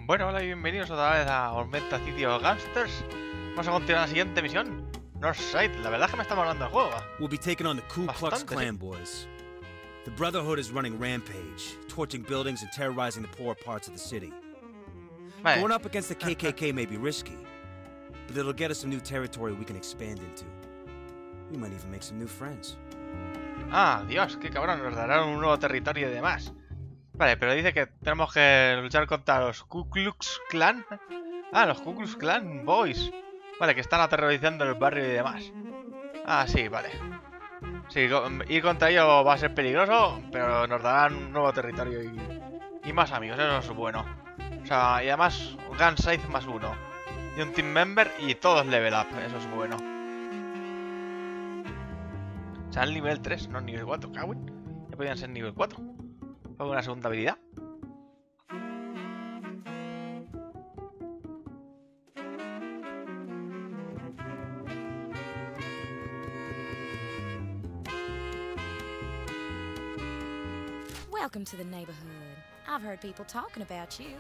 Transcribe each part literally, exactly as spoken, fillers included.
Bueno, hola y bienvenidos otra vez a Aumenta City of Gangsters. Vamos a continuar la siguiente misión. Northside, la verdad es que me está molando el juego. We'll be taking on the Ku Klux Bastante, Klan sí. boys. The Brotherhood is running rampage, torching buildings and terrorizing the poorer parts of the city. Vale. Going up against the K K K may be risky, but it'll get us some new territory we can expand into. We might even make some new friends. Ah, Dios, qué cabrón, nos darán un nuevo territorio y demás. Vale, pero dice que tenemos que luchar contra los Ku Klux Klan. Ah, los Ku Klux Klan Boys. Vale, que están aterrorizando el barrio y demás. Ah, sí, vale. Sí, ir contra ellos va a ser peligroso, pero nos darán un nuevo territorio y, y más amigos, eso es bueno. O sea, y además gun size más uno. Y un team member y todos level up, eso es bueno. O sea, el nivel tres, no nivel cuatro, cabrón. Ya podían ser nivel cuatro. Hago una segunda habilidad. Welcome to the neighborhood. I've heard people talking about you.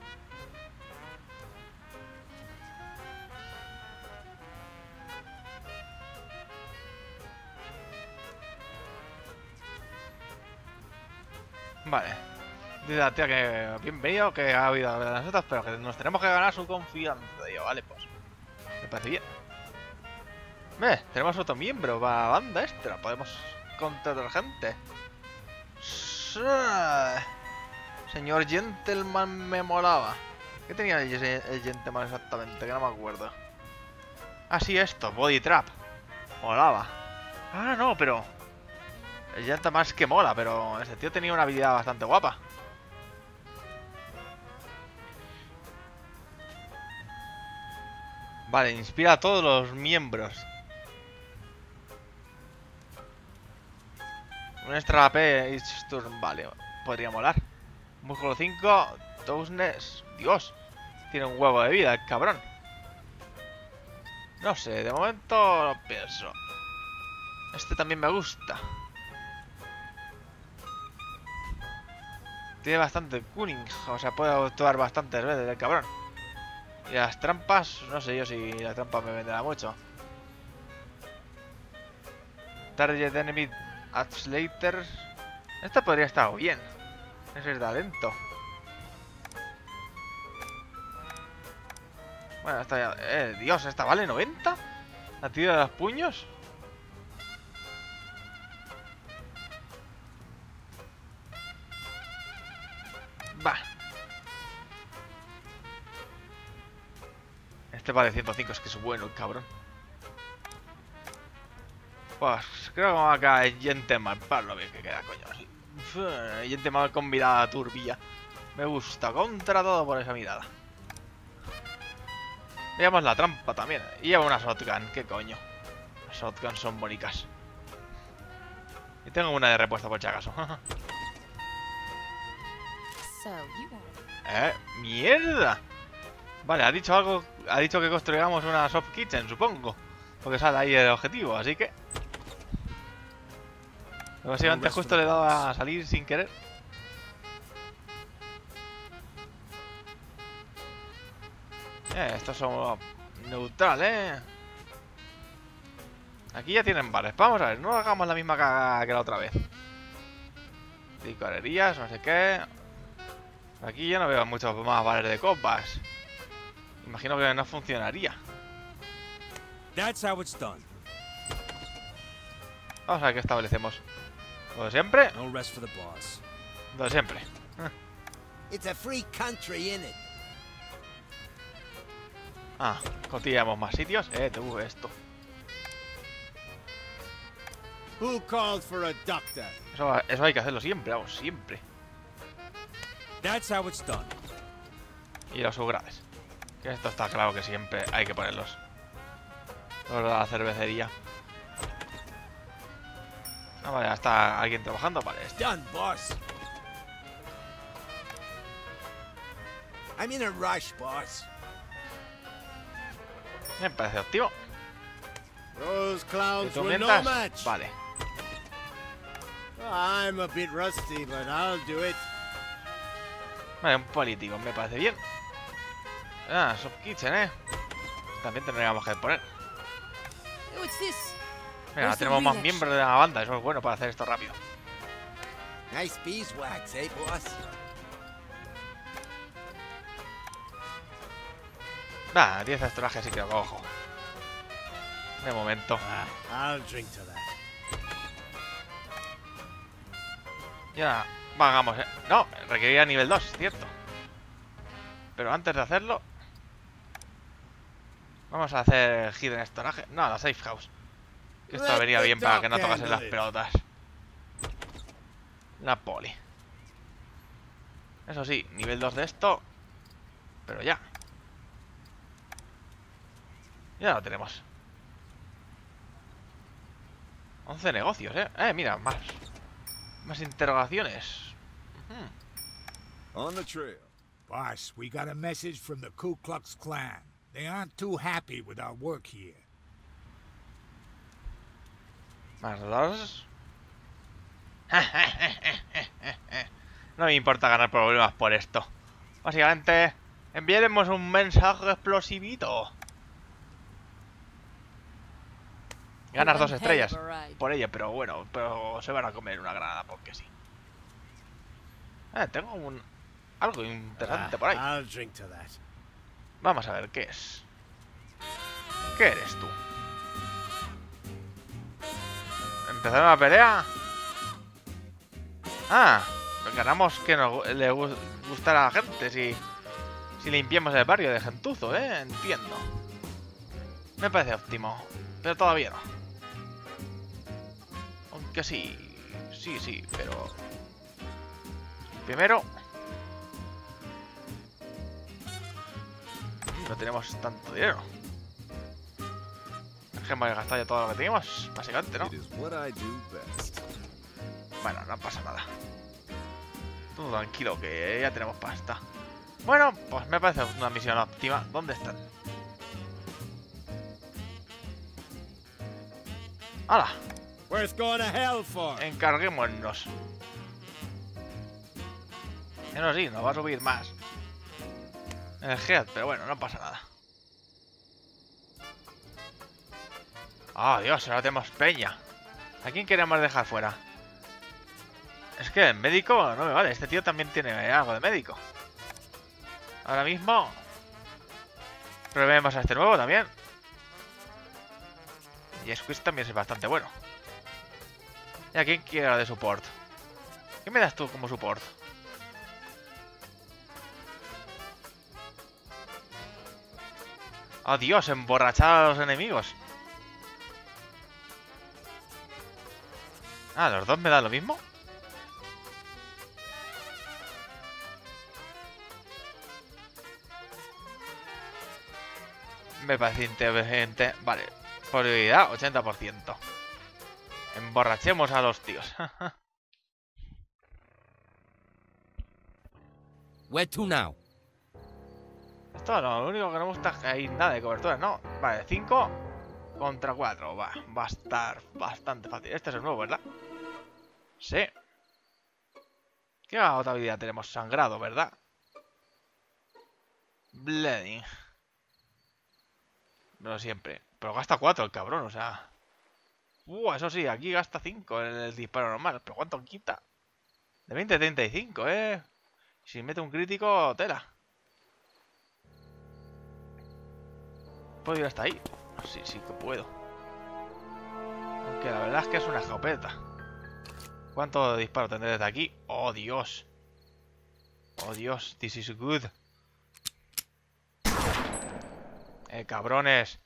Vale. Dice la tía que bienvenido, que ha habido de las notas, pero que nos tenemos que ganar su confianza. Digo, vale, pues. Me parece bien. ¿Ves? Tenemos otro miembro para la banda extra. Podemos contratar gente. Sí. Señor Gentleman me molaba. ¿Qué tenía el, el Gentleman exactamente? Que no me acuerdo. Ah, sí, esto, Body Trap. Molaba. Ah, no, pero... El Gentleman es que mola, pero ese tío tenía una habilidad bastante guapa. Vale, inspira a todos los miembros. Un extra A P each turn, vale, podría molar. Músculo cinco, toughness. Dios, tiene un huevo de vida el cabrón. No sé, de momento lo pienso. Este también me gusta. Tiene bastante cunning, o sea, puede actuar bastantes veces el cabrón. Y las trampas, no sé yo si la trampa me venderá mucho. Target enemy at later. Esta podría estar bien. Ese es talento. Bueno, esta ya... Eh, Dios, ¿esta vale noventa? ¿La tira de los puños? Va. Este vale ciento cinco, es que es bueno el cabrón. Pues creo que me va a caer Gentleman, para lo bien que queda, coño. Gentleman con mirada turbia. Me gusta, contra todo por esa mirada. Veamos la trampa también. Y lleva una shotgun, qué coño. Las shotguns son bonitas. Y tengo una de repuesto por si acaso. So, you want... Eh, mierda. Vale, ha dicho algo. Ha dicho que construyamos una soft kitchen, supongo. Porque sale ahí el objetivo, así que. Básicamente justo le he dado a salir sin querer. Eh, estos son neutral, eh. Aquí ya tienen bares. Vamos a ver, no hagamos la misma cagada que la otra vez. Licorerías, no sé qué. Aquí ya no veo muchos más bares de copas. Imagino que no funcionaría. That's how it's done. Vamos a ver qué establecemos. ¿Lo de siempre? No rest for the boss. Lo de siempre. It's a free country, innit? Ah, cotillamos más sitios. Eh, te busco esto. Who called for a doctor? Eso, eso hay que hacerlo siempre, vamos, siempre. That's how it's done. Y los upgrades. Que esto está claro que siempre hay que ponerlos. Los de la cervecería. Ah, vale, ya está alguien trabajando. Vale, este. Done, boss. I'm in a rush, boss. Me parece activo. Those ¿Y clowns tú were no mientras? match. Vale. I'm a bit rusty, but I'll do it. Vale, un político, me parece bien. Ah, Shop Kitchen, eh. También tendríamos que poner. What's this? Mira, Where's the tenemos más relax? miembros de la banda. Eso es bueno para hacer esto rápido. Nice beeswax, eh, boss? Va, diez extrajes sí que lo cojo. De momento. Ah, I'll drink to that. Ya, vamos, eh. No, requería nivel dos, cierto. Pero antes de hacerlo, vamos a hacer hidden storage. No, la safe house. Que esto Let venía the bien para dog que no tocasen handle las it. pelotas. La poli. Eso sí, nivel dos de esto. Pero ya. Ya lo tenemos. once negocios, eh. Eh, mira, más. Más interrogaciones. Ujú. On the trail. Boss, we got a message from the Ku Klux Klan. They aren't too happy with our work here. Más dos. No me importa ganar problemas por esto. Básicamente, enviaremos un mensaje explosivito. Ganas dos estrellas por ella, pero bueno, pero se van a comer una granada porque sí. Eh, tengo un algo interesante por ahí. Ah, I'll drink to that. Vamos a ver qué es. ¿Qué eres tú? ¿Empezaron la pelea? Ah, ganamos que nos le gu- gustara a la gente si, si limpiamos el barrio de gentuzo, ¿eh? Entiendo. Me parece óptimo, pero todavía no. Aunque sí, sí, sí, pero... Primero... No tenemos tanto dinero. Hemos gastado ya todo lo que teníamos, básicamente, ¿no? It is what I do best. Bueno, no pasa nada. Todo tranquilo, que ya tenemos pasta. Bueno, pues me parece una misión óptima. ¿Dónde están? ¡Hala! Worth going to hell for. Encarguémonos. Eso sí, nos va a subir más el head, pero bueno, no pasa nada. ¡Oh, Dios! Ahora tenemos peña. ¿A quién queremos dejar fuera? Es que el médico no me vale. Este tío también tiene algo de médico. Ahora mismo... Probemos a este nuevo también. Y Squeeze también es bastante bueno. ¿Y a quién quiero de support? ¿Qué me das tú como support? ¡Oh, Dios! Emborrachar a los enemigos. Ah, ¿los dos me dan lo mismo? Me parece inteligente. Vale, probabilidad ochenta por ciento. Emborrachemos a los tíos. Where to now? Esto no, lo único que no me gusta es que hay nada de cobertura, ¿no? Vale, cinco contra cuatro. Va, va a estar bastante fácil. Este es el nuevo, ¿verdad? Sí. ¿Qué otra habilidad tenemos? Sangrado, ¿verdad? Bleeding. No siempre. Pero gasta cuatro el cabrón, o sea... Uh, eso sí, aquí gasta cinco en el disparo normal. ¿Pero cuánto quita? De veinte a treinta y cinco, ¿eh? Si mete un crítico, tela. ¿Puedo ir hasta ahí? Sí, sí que puedo. Aunque la verdad es que es una escopeta. ¿Cuánto disparo tendré desde aquí? ¡Oh, Dios! ¡Oh, Dios! This is good. ¡Eh, cabrones!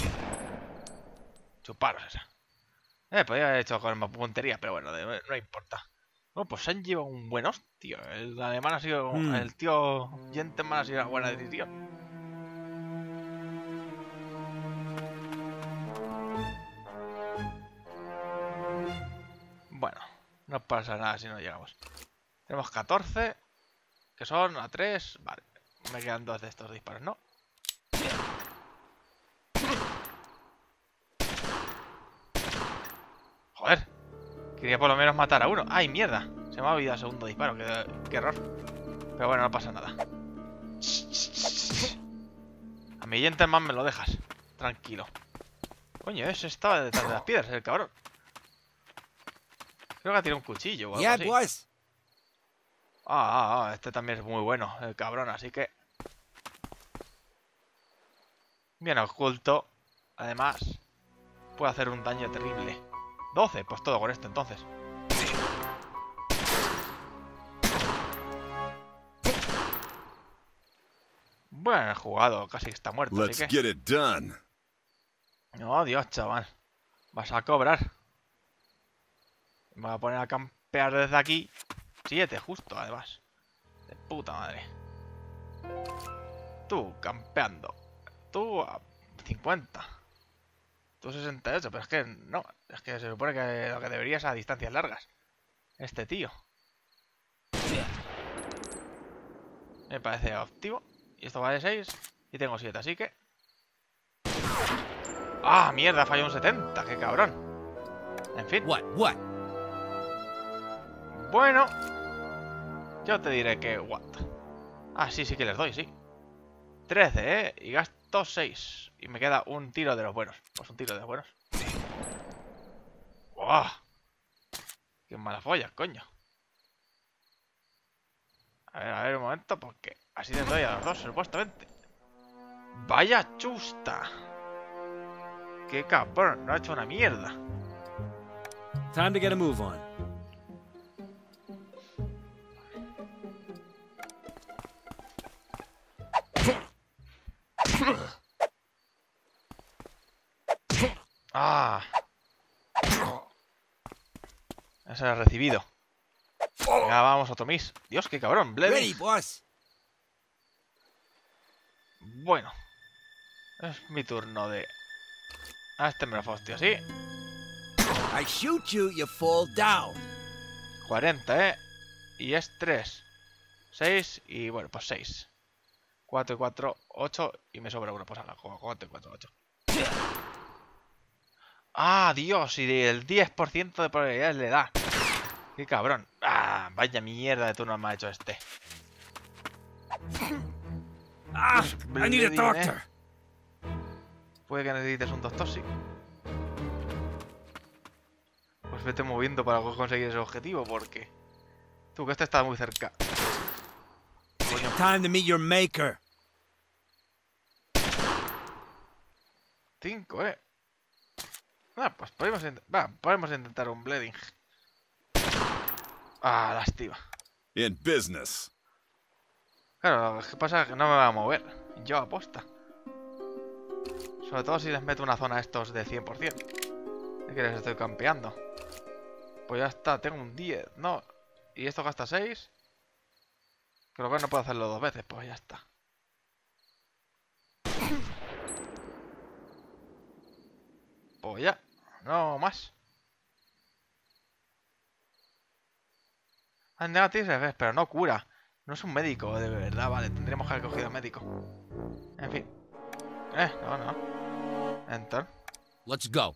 Chuparos esa. Eh, podría haber hecho con más puntería, pero bueno, de- no importa. Bueno, pues se han llevado un buen hostio. El alemán ha sido... Mm. El tío Gentleman ha sido una buena decisión. Bueno, no pasa nada si no llegamos. Tenemos catorce, que son a tres. Vale, me quedan dos de estos disparos, ¿no? Joder, quería por lo menos matar a uno. ¡Ay, mierda! Se me ha olvidado el segundo disparo, qué, qué error. Pero bueno, no pasa nada. mi gentleman me lo dejas. Tranquilo. Coño, ese estaba detrás de las piedras, el cabrón. Creo que ha tirado un cuchillo o algo Yeah, así. boss. Ah, ah, ah, este también es muy bueno, el cabrón, así que... Bien oculto. Además, puede hacer un daño terrible. doce, pues todo con esto entonces. Bueno, jugado, casi está muerto, Let's así que... get it done. Oh, Dios, chaval. Vas a cobrar. Me voy a poner a campear desde aquí. siete, justo, además. De puta madre. Tú, campeando. Tú, a cincuenta. Tú, sesenta y ocho. Pero es que no. Es que se supone que lo que debería es a distancias largas. Este tío. Me parece óptimo. Y esto vale seis. Y tengo siete, así que... ¡Ah, mierda! Falló un setenta. ¡Qué cabrón! En fin. What? What? Bueno. Yo te diré que... What? Ah, sí, sí que les doy, sí. trece, ¿eh? Y gasto seis. Y me queda un tiro de los buenos. Pues un tiro de los buenos. ¡Wow! ¡Qué mala folla, coño! A ver, a ver un momento, porque así les doy a los dos, supuestamente. ¡Vaya chusta! ¡Qué cabrón! No ha hecho una mierda. Time to get a move on. ¡Ah! Ese lo he recibido. Venga, vamos, otro miss. Dios, qué cabrón. Ready, Bleeding. boss. Bueno. Es mi turno de... A este me lo fostio, ¿sí? I shoot you, you fall down. cuarenta, ¿eh? Y es tres. seis y bueno, pues seis. cuatro y cuatro, ocho. Y me sobra uno, pues a la cuatro y cuatro, ocho. ¡Ah, Dios! Y el diez por ciento de probabilidades le da. ¡Qué cabrón! ¡Ah! Vaya mierda de turno me ha hecho este. Ah, I need a Bleeding, doctor. ¿eh? Puede que necesites un doctor, sí. Pues vete moviendo para conseguir ese objetivo, porque... Tú, que este está muy cerca. Coño. Time to meet your maker. Cinco, eh. Ah, pues podemos, int Va, podemos intentar un bleeding. Ah, lástima. In business. Claro, lo que pasa es que no me va a mover. Yo aposta. Sobre todo si les meto una zona a estos de cien por cien. ¿Qué quieres? Estoy campeando. Pues ya está, tengo un diez. No. Y esto gasta seis. Creo que no puedo hacerlo dos veces, pues ya está. Pues ya. No más. Ah, negativo, pero no cura. No es un médico, de verdad, vale. Tendríamos que haber cogido médico. En fin. Eh, no, no. Enter. Let's go.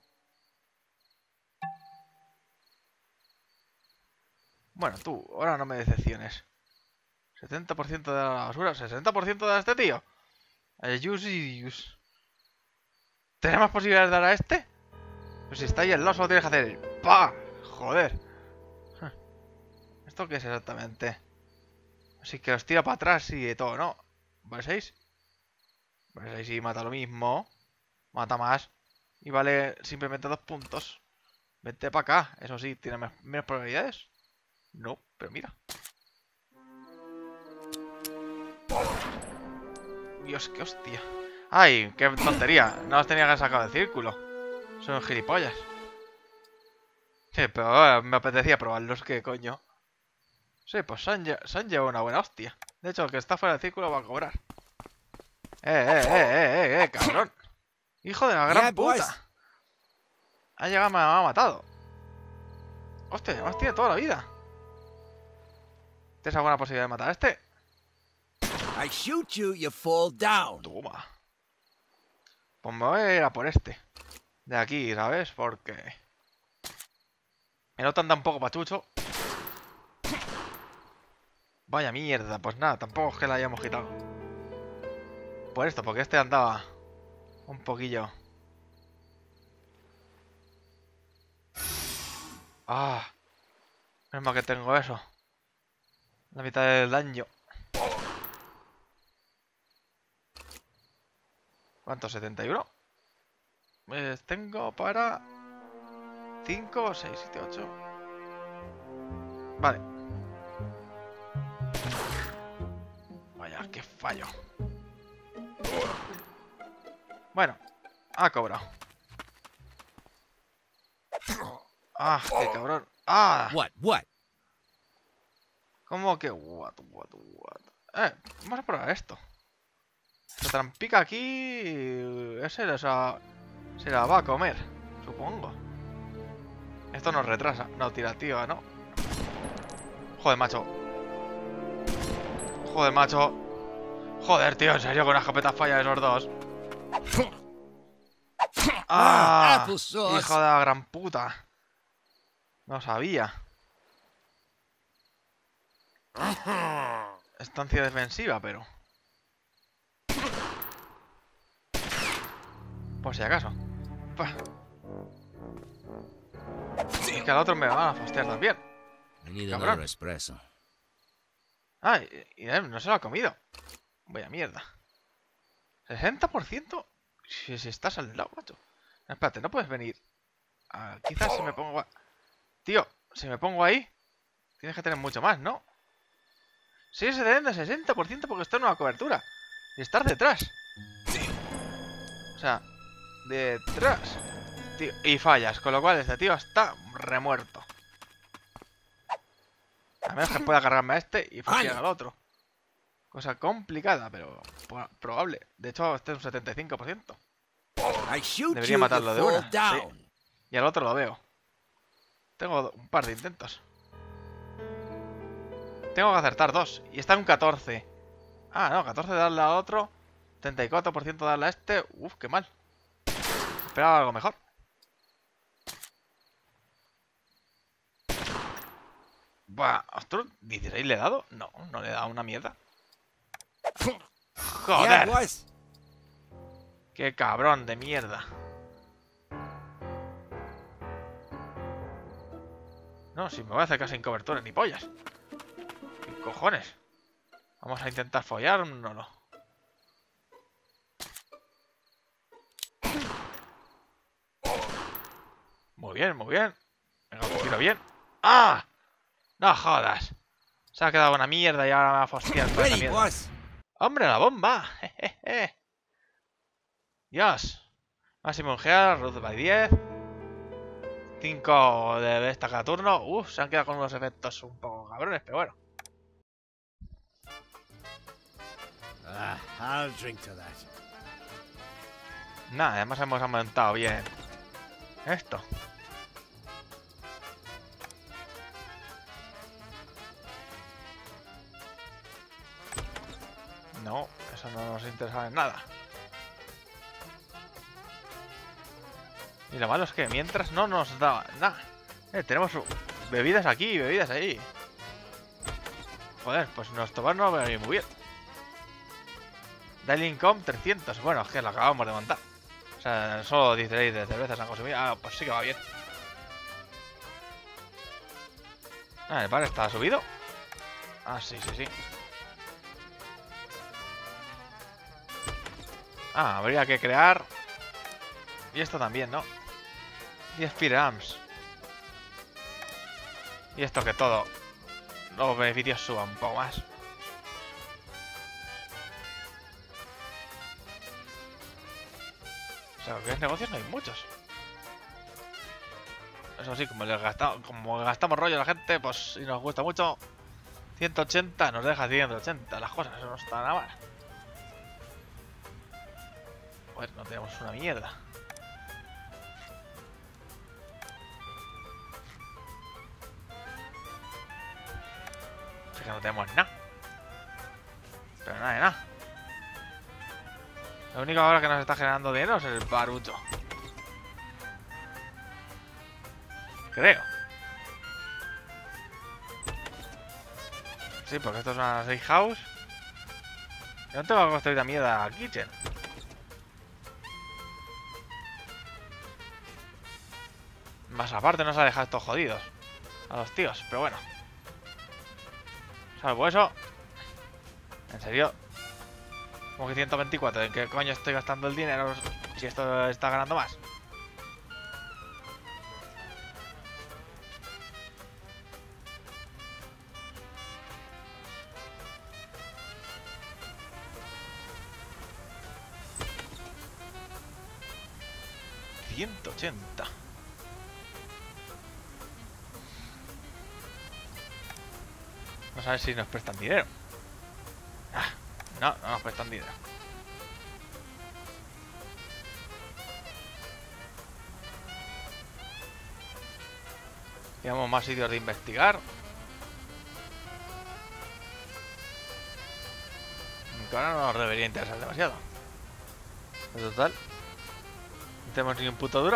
Bueno, tú, ahora no me decepciones. setenta por ciento de la basura, sesenta por ciento de este tío. El use y use. ¿Tenemos posibilidades de dar a este? Pues si está ahí el oso, tienes que hacer el ¡pa! Joder. ¿Esto qué es exactamente? Así que os tira para atrás y de todo, ¿no? ¿Vale seis? Vale seis y mata lo mismo. Mata más. Y vale simplemente dos puntos. Vete para acá. Eso sí, tiene me- menos probabilidades. No, pero mira. Dios, qué hostia. ¡Ay, qué tontería! No los tenía que sacar del círculo. Son gilipollas. Sí, pero eh, me apetecía probarlos, ¿qué coño? Sí, pues se han, lle- se han llevado una buena hostia. De hecho, el que está fuera del círculo va a cobrar. ¡Eh, eh, eh, eh, eh, eh, cabrón! ¡Hijo de la gran Yeah, boys. puta! Ha llegado y me ha matado. Hostia, además tiene toda la vida. ¿Tienes alguna posibilidad de matar a este? I shoot you, you fall down. Toma. Pues me voy a ir a por este. De aquí, ¿sabes? Porque... Me notan un poco pachucho. Vaya mierda, pues nada, tampoco es que la hayamos quitado. Por esto, porque este andaba un poquillo. Ah, menos mal que tengo eso. La mitad del daño. ¿Cuánto? ¿setenta y uno? Pues tengo para cinco, seis, siete, ocho. Vale. Vaya, qué fallo. Bueno, ha cobrado. Ah, qué cabrón. Ah, What? What? ¿cómo que what, what, what? Eh, vamos a probar esto. La trampica aquí... Ese o sea, se la va a comer, supongo. Esto nos retrasa. No, tira, tío, ¿no? Joder, macho. Joder, macho. Joder, tío, en serio, con una escopeta falla esos dos. ¡Ah! Applesauce. Hijo de la gran puta. No sabía. Estancia defensiva, pero... Por si acaso. Pah. Es que al otro me van a fastidiar también. I need Cabrón. another espresso. Ah, y, y él no se lo ha comido. Vaya mierda. sesenta por ciento. Si, si estás al lado, macho. No, espérate, no puedes venir. Ah, quizás si me pongo... a- Tío, si me pongo ahí... Tienes que tener mucho más, ¿no? Sí, se deben de sesenta por ciento porque está en una cobertura. Y estar detrás. O sea, detrás. Tío, y fallas, con lo cual este tío está remuerto. A menos que pueda cargarme a este y fusilar al otro. Cosa complicada, pero po- probable. De hecho, este es un setenta y cinco por ciento. I shoot Debería you matarlo to de fall una. down. Sí. Y al otro lo veo. Tengo un par de intentos. Tengo que acertar dos. Y está en un catorce. Ah, no, catorce de darle al otro. setenta y cuatro por ciento de darle a este. Uf, qué mal. Esperaba algo mejor. Buah, ¿ostras? ¿dieciséis le he dado? No, no le he dado una mierda. Yeah, Joder, boss. qué cabrón de mierda. No, si me voy a hacer casi sin cobertura ni pollas. ¿Qué cojones? Vamos a intentar follar, no, no. Muy bien, muy bien. Venga, lo tiro bien. ¡Ah! No jodas. Se ha quedado una mierda y ahora me va a fastidiar toda esa Ready, mierda. boss. ¡Hombre, la bomba! Jejeje. Dios. Máximo Gear, Ruth by diez. cinco de esta cada turno. Uf, se han quedado con unos efectos un poco cabrones, pero bueno. Ah, I'll drink to that. Nada, además hemos aumentado bien esto. No, eso no nos interesa en nada. Y lo malo es que mientras no nos da nada. Eh, tenemos bebidas aquí y bebidas ahí. Joder, pues nuestro bar no va a venir muy bien. Daily Income trescientos. Bueno, es que lo acabamos de montar. O sea, solo dieciséis de cervezas han consumido. Ah, pues sí que va bien. Ah, el bar está subido. Ah, sí, sí, sí. Ah, habría que crear. Y esto también, ¿no? diez Firearms. Y esto que todo. Los beneficios suban un poco más. O sea, que es negocios no hay muchos. Eso sí, como, les gastamos, como gastamos rollo a la gente, pues si nos gusta mucho, ciento ochenta nos deja ciento ochenta las cosas, eso no está nada mal. Joder, no tenemos una mierda. Es que no tenemos nada. Pero nada de nada. Lo único ahora que nos está generando dinero es el barucho. Creo. Sí, porque esto es una safe house. Yo no tengo que construir la mierda kitchen. Más aparte nos ha dejado estos jodidos a los tíos, pero bueno. Salvo eso. En serio. Como que ciento veinticuatro. ¿En qué coño estoy gastando el dinero si esto está ganando más? ciento ochenta. Vamos a ver si nos prestan dinero. Ah, no, no nos prestan dinero. Tenemos más sitios de investigar. Que ahora no nos debería interesar demasiado. En total, no tenemos ni un puto duro.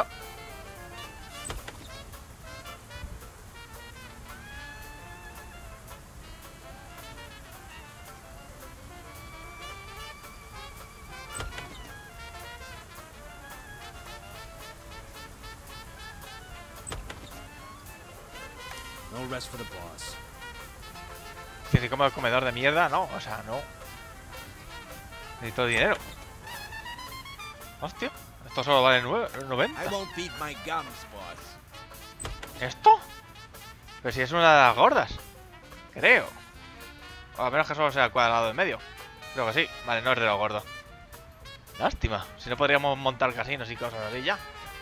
No rest for the boss. Que si como el comedor de mierda, no, o sea, no. Necesito dinero. Hostia, esto solo vale nueve, noventa. I won't beat my gums, boss. ¿Esto? Pero si es una de las gordas. Creo. O a menos que solo sea el cuadrado de medio. Creo que sí. Vale, no es de lo gordo. Lástima. Si no podríamos montar casinos y cosas así ya.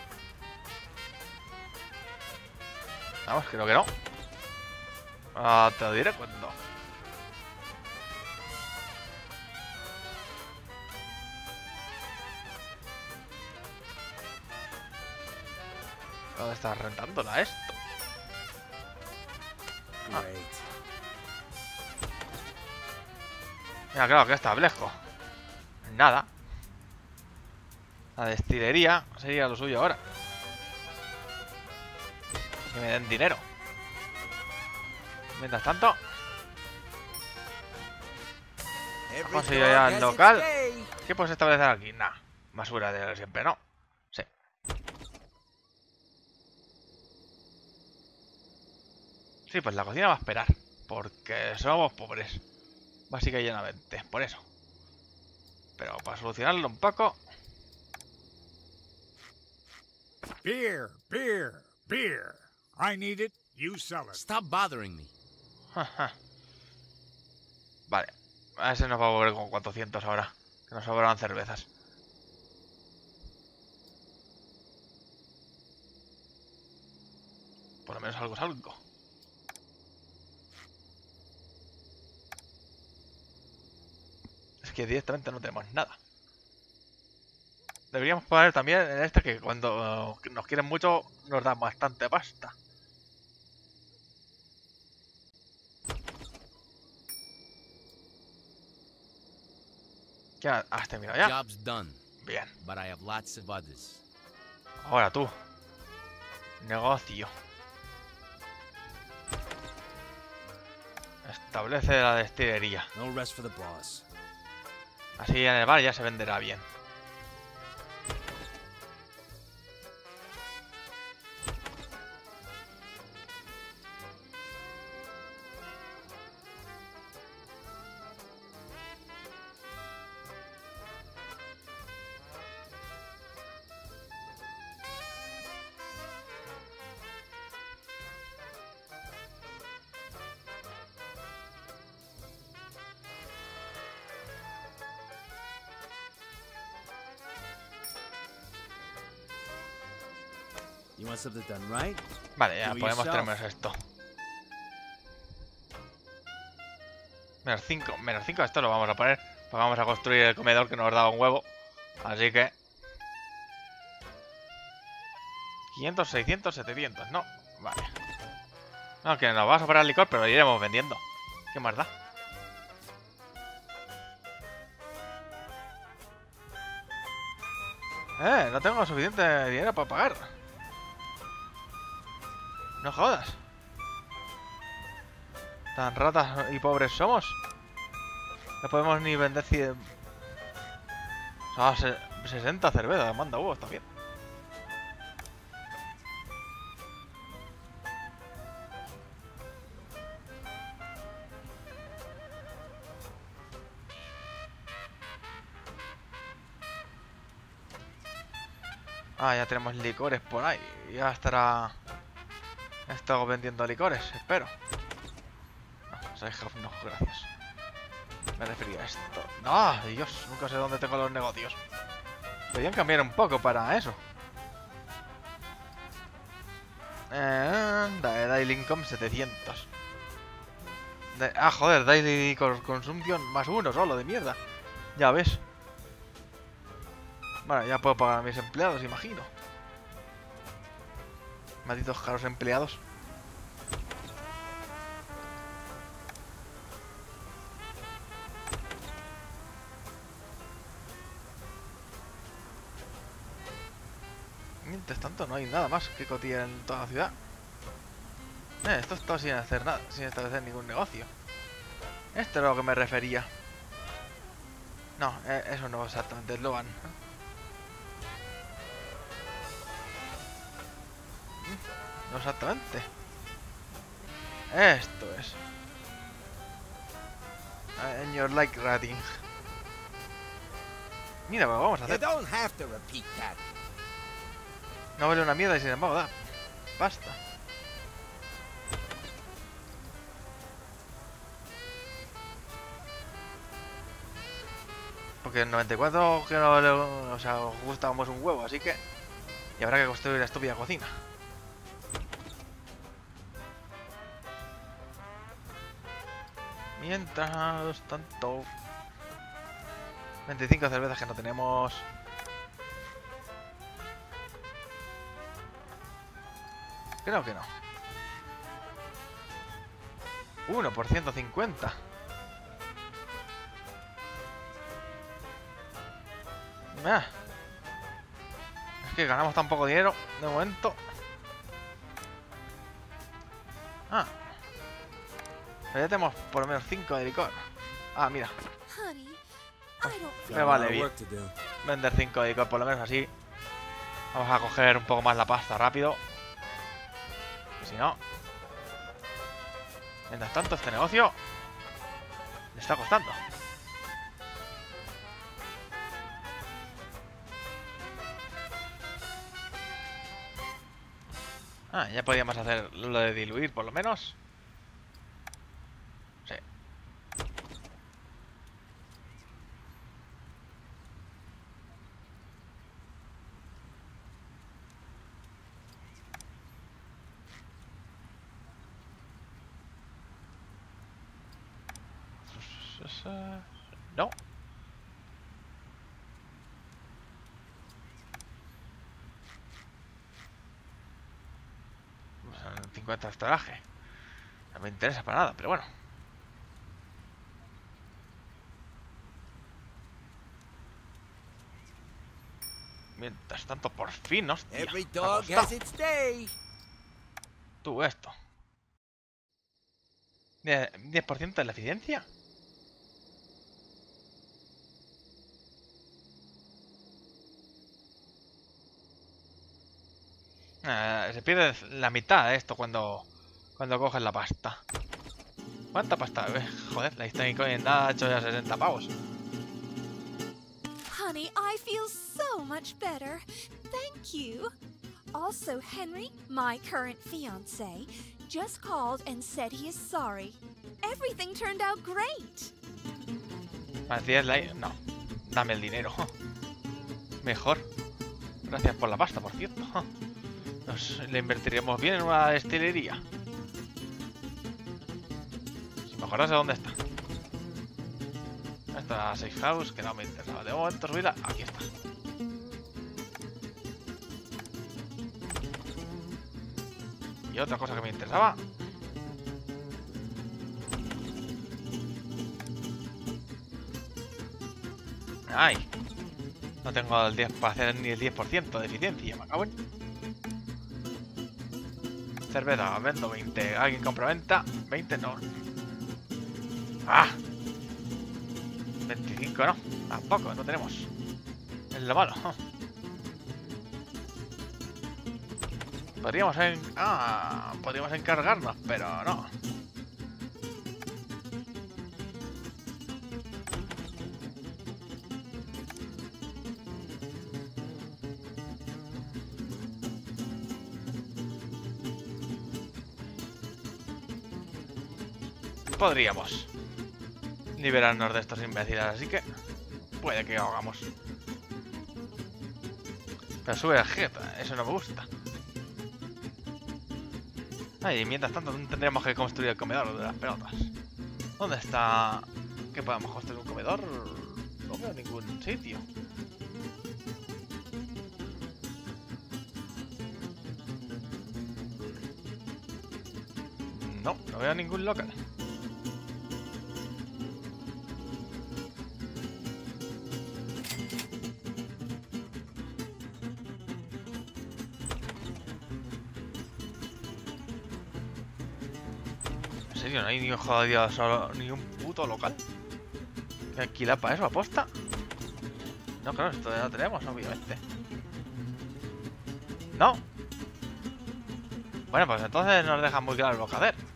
Vamos, creo que no. Ah, te lo diré cuando. ¿Dónde estás rentándola esto? Great. Mira, claro que establejo. Nada. La destilería sería lo suyo ahora. Que me den dinero. Mientras tanto, Every conseguido dog ya el has its local. day. ¿Qué puedes establecer aquí? Nah, basura de siempre, ¿no? Sí. Sí, pues la cocina va a esperar. Porque somos pobres. Básica y llanamente, por eso. Pero para solucionarlo un poco. Beer, beer, beer. I need it, you sell it. Stop bothering me. Vale. A ese nos va a volver con cuatrocientos ahora. Que nos sobraron cervezas. Por lo menos algo es algo. Es que directamente no tenemos nada. Deberíamos poner también en este que cuando uh, nos quieren mucho nos dan bastante pasta. ¿Qué has terminado ya? Job's done, Bien. but I have lots of others. Ahora tú. Negocio. Establece la destilería. No rest for the boss. Así en el bar ya se venderá bien. You want something done right? Vale, ya Do it podemos yourself. tener esto. Menos cinco. Menos cinco, esto lo vamos a poner. Pues vamos a construir el comedor que nos daba un huevo. Así que... quinientos, seiscientos, setecientos, no. Vale. No, que nos va a sobrar el licor, pero lo iremos vendiendo. ¿Qué más da? Eh, no tengo suficiente dinero para pagar. No jodas. ¿Tan ratas y pobres somos? No podemos ni vender cien... Ah, se... sesenta cervezas, manda huevos también. Ah, ya tenemos licores por ahí. Ya estará... He estado vendiendo licores, espero. No, soy jefe, no, gracias. Me refería a esto. No, Dios, nunca sé dónde tengo los negocios. Podrían cambiar un poco para eso. Eh, Daily Income setecientos. De, ah, joder, Daily Consumption más uno solo, de mierda. Ya ves. Bueno, ya puedo pagar a mis empleados, imagino. Malditos caros empleados. Mientras tanto, no hay nada más que cotilla en toda la ciudad. Eh, esto está sin hacer nada, sin establecer ningún negocio. Esto es a lo que me refería. No, eh, eso no exactamente es Logan. No exactamente. Esto es. En your like rating. Mira, pues vamos a You hacer. don't have to repeat that. No vale una mierda y sin embargo da. Basta. Porque el noventa y cuatro que no le, o sea, os gustábamos un huevo, así que... Y habrá que construir la estúpida cocina. Mientras tanto... veinticinco cervezas que no tenemos... Creo que no. uno por ciento cincuenta. Ah. Es que ganamos tan poco dinero de momento. Ah. Pero ya tenemos por lo menos cinco de licor. Ah, mira. Honey, I don't feel Me Got a vale lot of bien. work to do. Vender cinco de licor por lo menos así. Vamos a coger un poco más la pasta rápido. Y si no... Mientras tanto, este negocio... le está costando. Ah, ya podíamos hacer lo de diluir por lo menos. Sí. No. cincuenta estoraje. No me interesa para nada, pero bueno. Mientras tanto, por fin, hostia. Every me ha dog costado. has its day. Tú, esto. diez por ciento de la eficiencia. Eh, se pierde la mitad de esto cuando cuando coges la pasta. ¿Cuánta pasta? Eh, joder, la Instant Coin ha hecho ya sesenta pavos. Honey, I feel so much better. Thank you. Also, Henry, my current fiancé, just called and said he is sorry. Everything turned out great. Parecías la... No, dame el dinero. Mejor. Gracias por la pasta, por cierto. Nos le invertiríamos bien en una destilería. Si me acordase dónde está. Esta es Safe House, que no me interesaba. De momento subirla. Aquí está. Y otra cosa que me interesaba. ¡Ay! No tengo el diez para hacer ni el diez por ciento de eficiencia, me cago en... Cerveza, vendo veinte. ¿Alguien compra venta? veinte no. ¡Ah! veinticinco no, tampoco, no tenemos. Es lo malo. Podríamos en... Ah, podríamos encargarnos, pero no. Podríamos liberarnos de estos imbéciles, así que puede que lo hagamos. Pero sube el jeta, eso no me gusta. Ay, y mientras tanto tendríamos que construir el comedor de las pelotas. ¿Dónde está? ¿Qué podemos construir un comedor? No veo ningún sitio. No, no veo ningún local. ¿En serio? ¿No hay ni un jodido solo, ni un puto local que alquilar para eso, aposta? No, claro, esto ya lo tenemos, obviamente. No. Bueno, pues entonces nos dejan muy claro lo que hacer.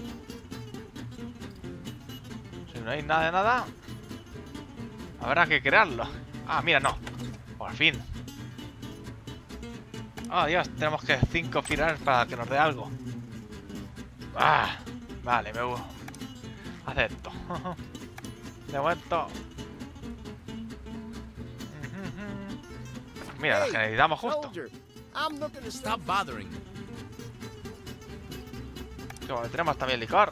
Si no hay nada de nada, habrá que crearlo. Ah, mira, no. Por fin. Oh, Dios, tenemos que cinco firas para que nos dé algo. Ah, vale, me acepto. De momento. Mira, lo que necesitamos justo. Stop bothering me. Que bueno, tenemos también licor.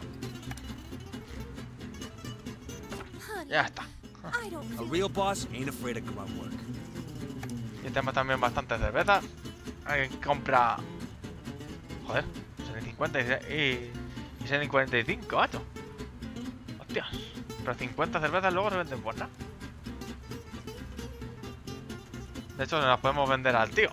Honey, Ya está. I don't A feel real boss ain't afraid of grunt work. Y tenemos también bastantes cervezas. Alguien compra. Joder, seis cincuenta y, y, y seis cuarenta y cinco, macho. Hostias. Pero cincuenta cervezas luego se venden por nada. De hecho, nos las podemos vender al tío.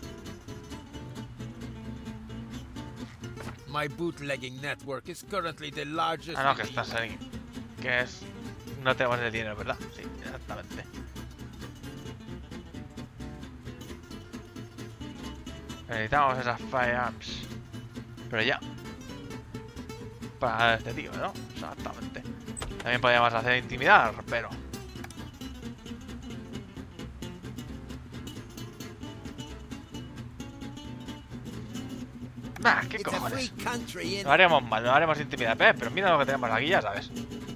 My bootlegging network is currently the largest. Ah, no, que in estás the- ahí. Que es. No tenemos el dinero, ¿verdad? Sí, exactamente. Necesitamos esas firearms. Pero ya. Para este tío, ¿no? Exactamente. También podríamos hacer intimidar, pero. Bah, qué It's a cojones. free country in Lo haremos mal, lo haremos intimidar, ¿ves? Pero mira lo que tenemos aquí, ya sabes.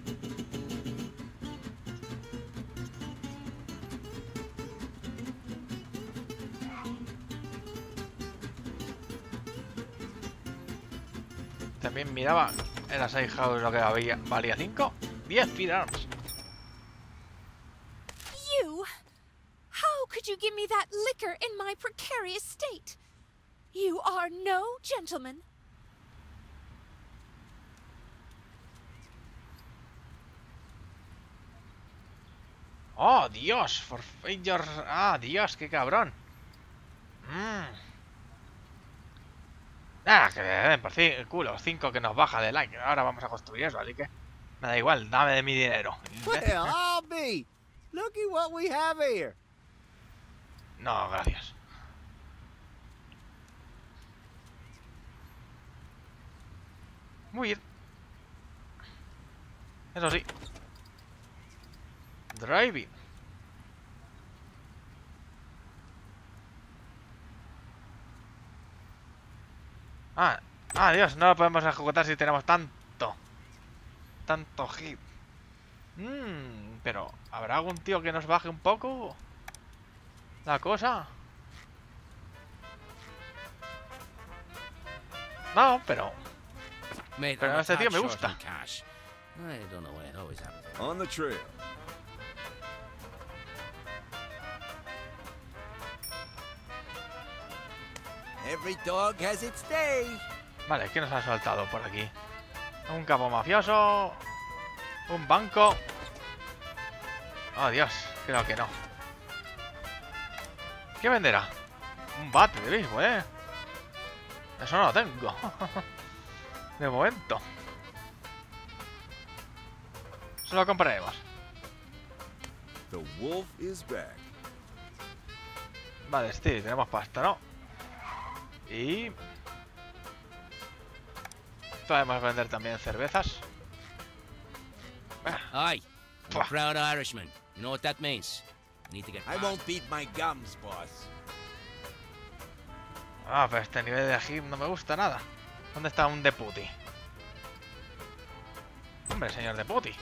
También miraba en la Safe House lo que había, valía cinco, diez firearms. you. How could you give me that liquor in my precarious state? You are no gentleman. Oh, Dios, forfeit your... Ah, Dios, qué cabrón. Mmm. Ah, que le den por fin el culo, cinco que nos baja de like. Ahora vamos a construir eso, así que me da igual, dame de mi dinero. Well, I'll be. Look at what we have here. No, gracias. Muy bien. Eso sí. Driving. Ah, ah, Dios, no lo podemos ejecutar si tenemos tanto. Tanto hit. Mmm, pero ¿habrá algún tío que nos baje un poco la cosa? No, pero Mate, Pero I'm a este tío tad me short gusta. on cash. I don't know why it always happens. On the trail. Every dog has its day. Vale, ¿qué nos ha soltado por aquí? Un capo mafioso. Un banco. Oh, Dios, creo que no. ¿Qué venderá? Un bate de béisbol, ¿eh? Eso no lo tengo. De momento. Se lo compraremos. The wolf is back. Vale, sí, tenemos pasta, ¿no? Y... podemos vender también cervezas. Aye. I'm a Pwah. proud Irishman. You know what that means? I need to get I won't beat my gums, boss. Ah, pero este nivel de hip no me gusta nada. ¿Dónde está un deputy? Hombre, señor deputy.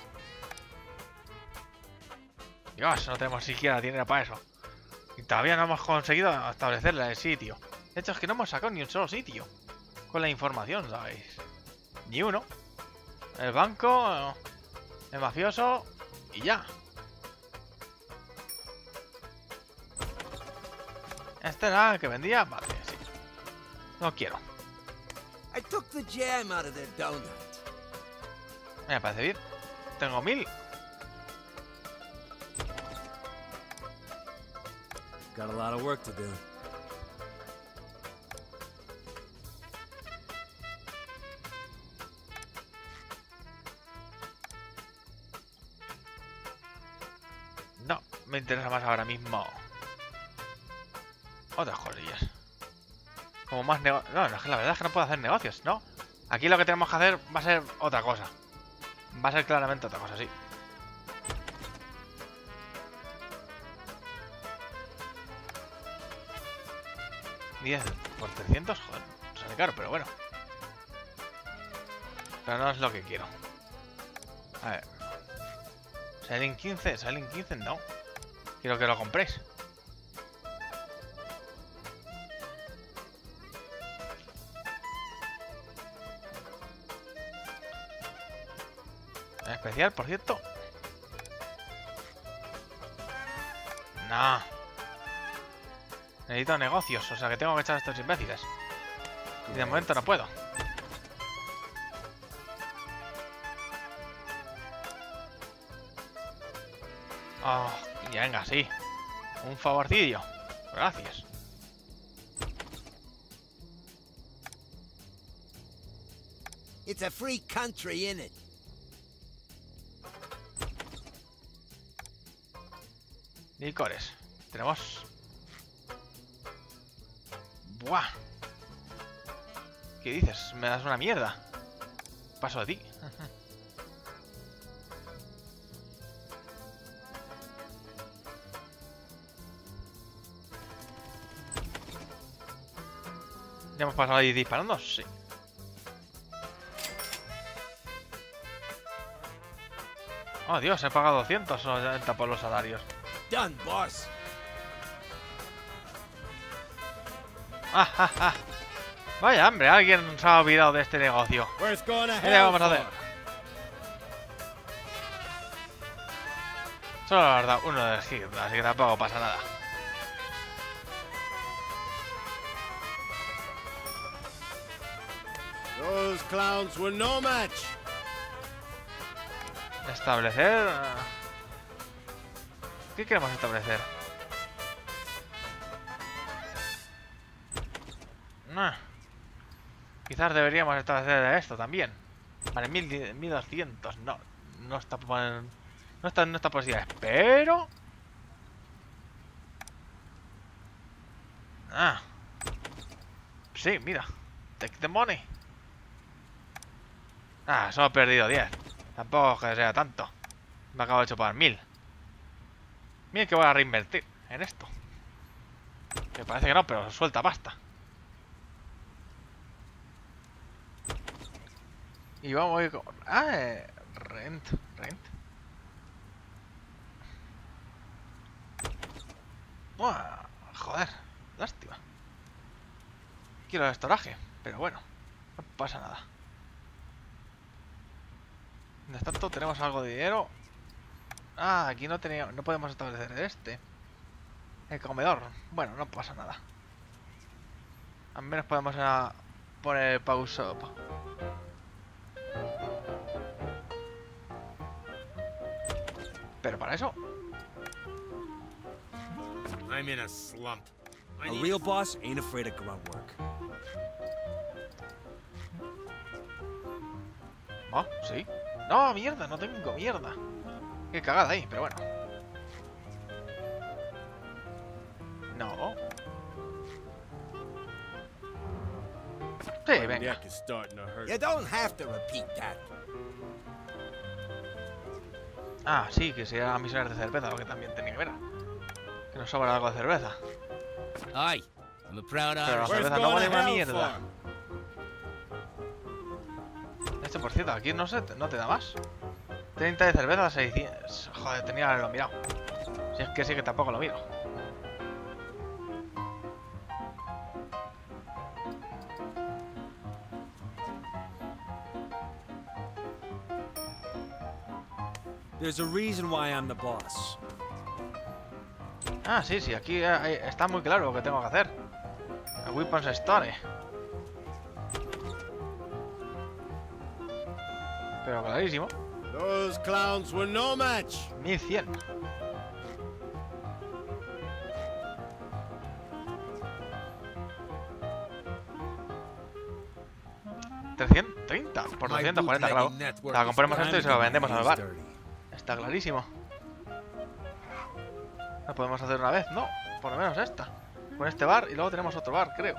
Dios, no tenemos siquiera dinero para eso. Y todavía no hemos conseguido establecerle el sitio. De hecho, es que no hemos sacado ni un solo sitio con la información, ¿sabéis? Ni uno. El banco, el mafioso y ya. Este era el que vendía. Vale, sí. No quiero. I took the jam out of their donut. Me parece bien. Tengo mil. Got a lot of work to do. No, me interesa más ahora mismo otras cosillas. Como más negocios. No, no, es que la verdad es que no puedo hacer negocios, ¿no? Aquí lo que tenemos que hacer va a ser otra cosa. Va a ser claramente otra cosa, sí. diez por trescientos, joder, sale caro, pero bueno. Pero no es lo que quiero. A ver. Salen quince, salen quince, no. Quiero que lo compréis. En especial, por cierto. No. Necesito negocios, o sea que tengo que echar a estos imbéciles. Y de momento no puedo. Oh, ya venga, sí. Un favorcillo. Gracias. It's a free country, innit? Licores. Tenemos... Buah. ¿Qué dices? Me das una mierda. Paso de ti. ¿Ya hemos pasado ahí disparando? Sí. Oh, Dios, he pagado doscientos ochenta por los salarios. Done, boss. Ah, ah, ah. Vaya, hombre, alguien se ha olvidado de este negocio. Worth going to ¿Qué le vamos a hacer? Solo la verdad, uno de hit, así que tampoco pasa nada. Those clowns were no match. Establecer... ¿Qué queremos establecer? Nah. Quizás deberíamos establecer esto también. Vale, mil doscientos. No, no está en, no está en nuestras posibilidades. Pero... Ah. Sí, mira. Take the money. Ah, solo he perdido diez. Tampoco es que sea tanto. Me acabo de chupar mil. Mira que voy a reinvertir en esto. Que parece que no, pero suelta pasta. Y vamos a ir con... Ah, eh, rent, rent. Buah, joder, lástima. Quiero el estoraje, pero bueno, no pasa nada. Mientras tanto tenemos algo de dinero. Ah, aquí no tenemos, no podemos establecer este. El comedor. Bueno, no pasa nada. Al menos podemos a poner pausa. Pero para eso. I'm in a slump. I A need- real boss ain't afraid of grunt work. Oh, sí. No, mierda, no tengo mierda. Qué cagada ahí, pero bueno. No. Sí, venga. You don't have to repeat that. Ah, sí, que sea misiones de cerveza, lo que también tenía que ver. Que nos sobra algo de cerveza. Aye, I'm a proud Pero la Irishman. cerveza no vale una mierda. Esto, por cierto, aquí no sé, no te da más. treinta de cerveza, seiscientos. Joder, tenía que haberlo mirado. Si es que sí, que tampoco lo miro. There's a reason why I'm the boss. Ah, sí, sí, aquí eh, está muy claro lo que tengo que hacer. El Weapons Store. Pero clarísimo. Those clowns were no match. mil cien. trescientos treinta por doscientos cuarenta, claro. La compramos esto y se lo vendemos al bar. Está clarísimo. ¿La podemos hacer una vez? No, por lo menos esta. Con este bar y luego tenemos otro bar, creo.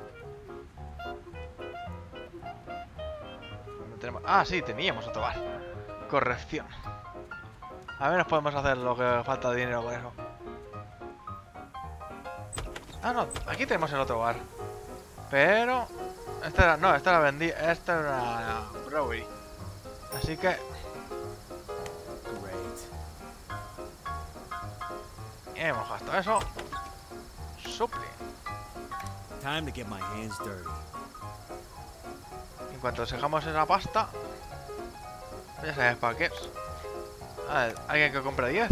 No tenemos... Ah, sí, teníamos otro bar. Corrección. A ver, nos podemos hacer lo que falta de dinero con eso. Ah, no, aquí tenemos el otro bar. Pero... Esta era... No, esta la vendí... Esta era una brewery. Así que... Hemos gastado eso. Suple. Time to get my hands dirty. En cuanto dejamos esa pasta, ya sabes para qué es. A ver, alguien que compre diez.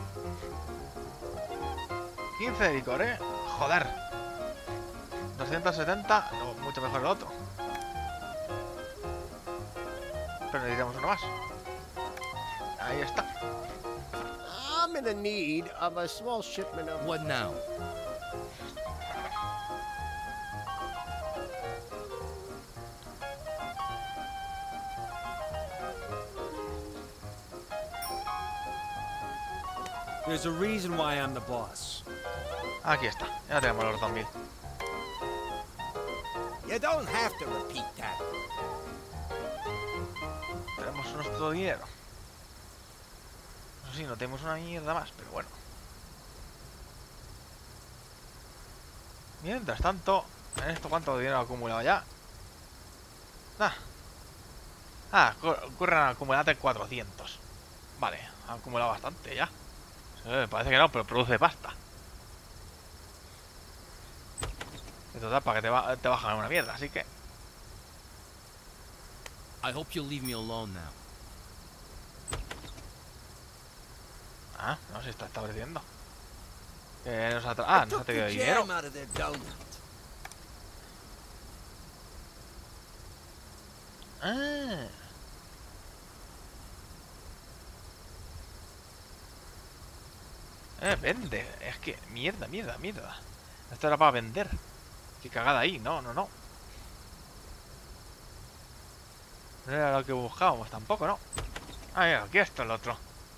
quince de licor, eh. Joder. doscientos setenta, no, mucho mejor el otro. Pero necesitamos uno más. Ahí está. I'm in the need of a small shipment of... What now? There's a reason why I'm the boss. Aquí está. Ya tenemos los dos mil. You don't have to repeat that. Tenemos nuestro dinero. Eso sí, no tenemos una mierda más, pero bueno. Mientras tanto, en esto cuánto dinero he acumulado ya. Ah, ah ocurren acumularte cuatrocientos. Vale, ha acumulado bastante ya. Sí, parece que no, pero produce pasta. Y total, para que te, ba te bajan una mierda, así que... I hope you'll leave me alone now. Ah, no se está estableciendo. Que nos ha ah, nos ha traído dinero. Out of their donut. Ah. Eh, vende. Es que, mierda, mierda, mierda. Esto era para vender. Qué cagada ahí. No, no, no. No era lo que buscábamos tampoco, ¿no? Ah, mira, aquí está el otro.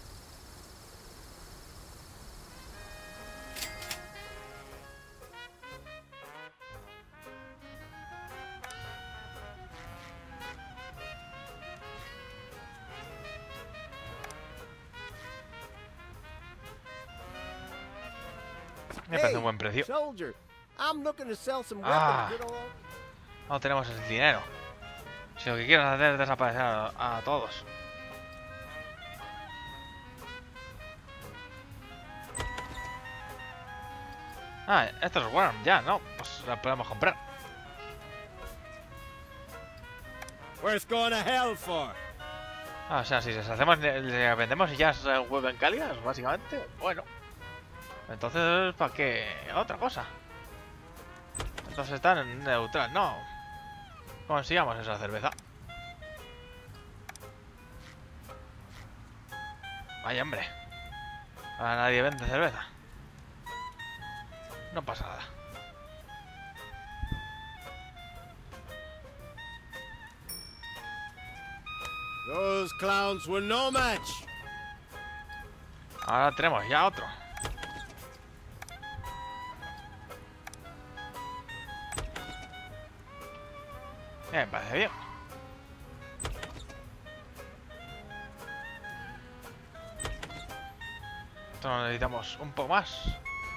Me parece un buen precio. Soldier, I'm looking to sell some Ah. weapons. Good old... No tenemos el dinero. Si lo que quieres hacer es desaparecer a, a todos. Ah, esto es Worm, ya, ¿no? Pues la podemos comprar. Worth going to hell for. Ah, o sea, si les hacemos, le vendemos y ya se vuelven cálidas, básicamente. Bueno. Entonces, ¿para qué? Otra cosa. Entonces están en neutral, no. Consigamos esa cerveza. Vaya, hombre. Ahora nadie vende cerveza. No pasa nada. Those clowns were no match. Ahora tenemos ya otro. Me parece bien. Entonces necesitamos un poco más.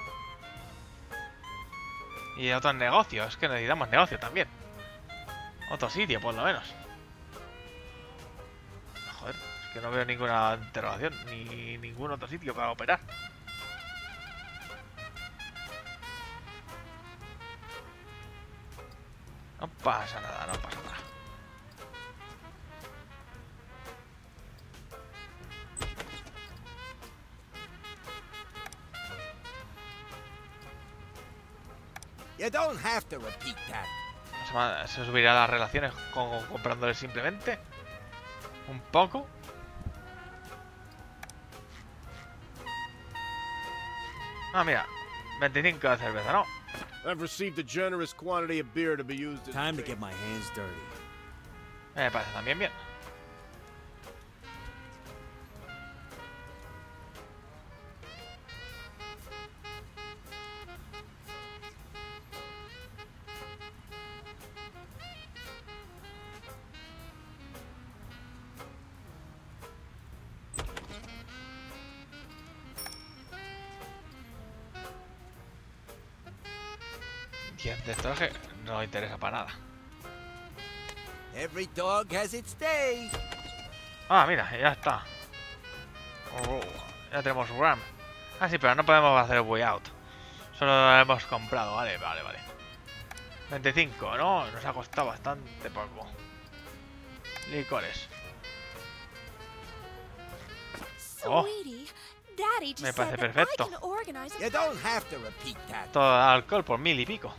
Y otros negocios, es que necesitamos negocio también. Otro sitio, por lo menos. Joder, es que no veo ninguna interrogación, ni ningún otro sitio para operar. No pasa nada, no pasa nada. You don't have to repeat that. Se, va- se subirá las relaciones con, comprándole simplemente un poco. Ah, mira, veinticinco de cerveza, ¿no? I've received a generous quantity of beer to be used as Time to bait. get my hands dirty. Me parece también bien. diez de estos que no interesa para nada. Every dog has its day. Ah, mira, ya está. Oh, ya tenemos RAM. Ah, sí, pero no podemos hacer way out. Solo lo hemos comprado, vale, vale, vale. veinticinco, ¿no? Nos ha costado bastante poco. Licores. Oh, Sweetie, Daddy just me said parece that I perfecto. can organize a You don't have to repeat that. todo alcohol por mil y pico.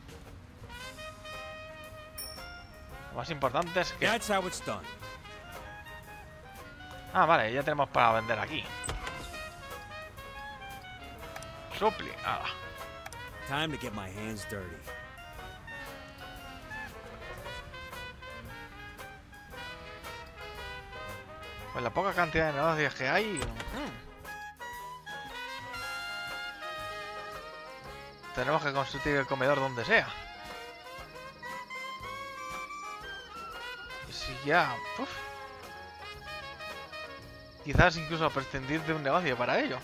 Lo más importante es que... That's how it's done. Ah, vale, ya tenemos para vender aquí. Supli, ah. Time to get my hands dirty. Pues la poca cantidad de negocios que hay... mm. Tenemos que construir el comedor donde sea. Y si ya... uf. Quizás incluso prescindir de un negocio para ello.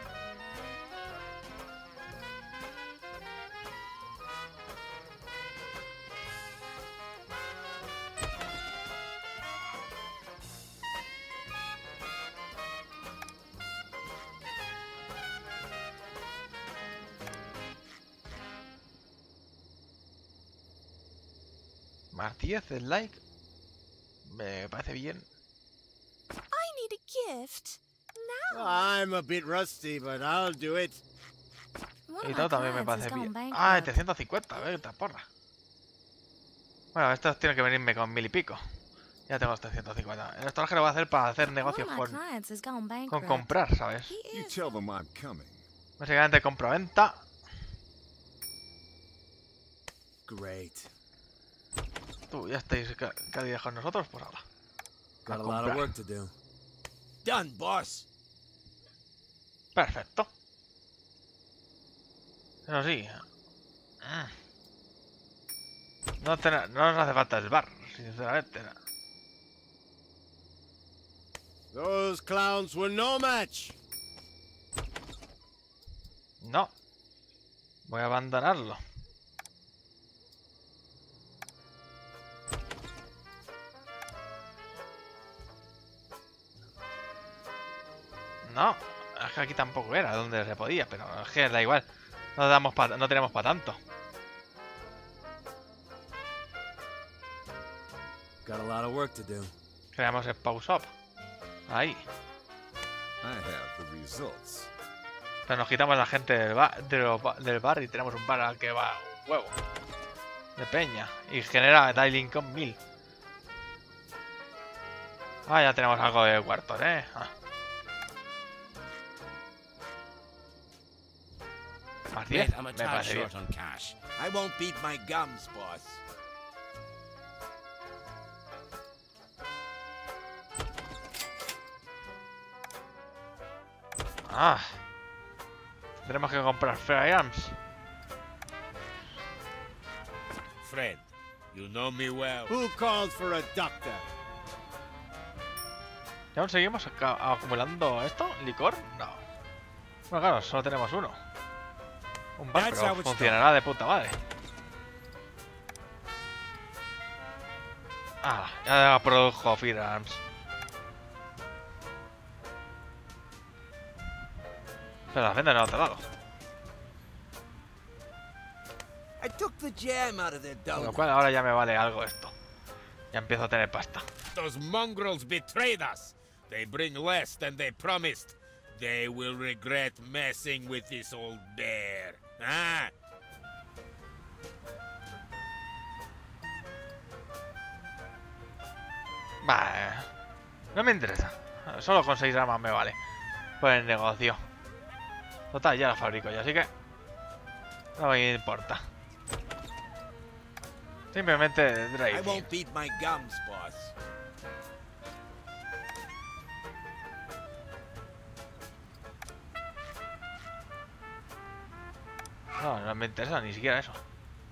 Más diez el like. Me parece bien. I need a gift. Now. I'm a bit rusty, but I'll do it. One Y of todo my también me clients has parece gone bien. Ah, bankrupt. trescientos cincuenta, a ver, esta porra. Bueno, estos tienen que venirme con mil y pico. Ya tengo los trescientos cincuenta. En esto lo que lo voy a hacer para hacer One negocios of my con, clients has gone con bankrupt. comprar, ¿sabes? He You is tell them I'm coming. Básicamente compra-venta. Great. Tú, ya estáis ca- calientes con nosotros, pues ahora. Got a lot comprar. of work to do. Done, boss. Perfecto. Eso sí. mm, No, te- no nos hace falta el bar, sinceramente. no. Those clowns were no match. No. Voy a abandonarlo. No, es que aquí tampoco era donde se podía, pero es que da igual. No damos pa- no tenemos para tanto. Got a lot of work to do. Creamos el pause up. Ahí. I have the results. Pero nos quitamos la gente del, ba- de los ba- del bar y tenemos un bar al que va un huevo. De peña. Y genera daily income mil. Ah, ya tenemos algo de cuartos, eh. Ah. Más diez, Mate, I'm a me tad parece bien. short on cash. I won't beat my gums, boss. Ah. Tenemos que comprar firearms. Fred, You know me well. Who called for a doctor? ¿Y aún seguimos aca- acumulando esto? ¿Licor? No. Bueno, claro, solo tenemos uno. Un bar, That's pero how it's funcionará de puta madre. Ah, ya produjo Firearms. Pero las venden en otro lado. I took the jam out of their Con lo donut. cual ahora ya me vale algo esto. Ya empiezo a tener pasta. Those mongrels betrayed us. They bring less than they promised. They will regret messing with this old bear. Ah! Vale. No me interesa. Solo con seis armas me vale. Por el negocio. Total, ya la fabrico yo, así que... no me importa. Simplemente I drive. won't beat my gums, boss. No, no me interesa ni siquiera eso.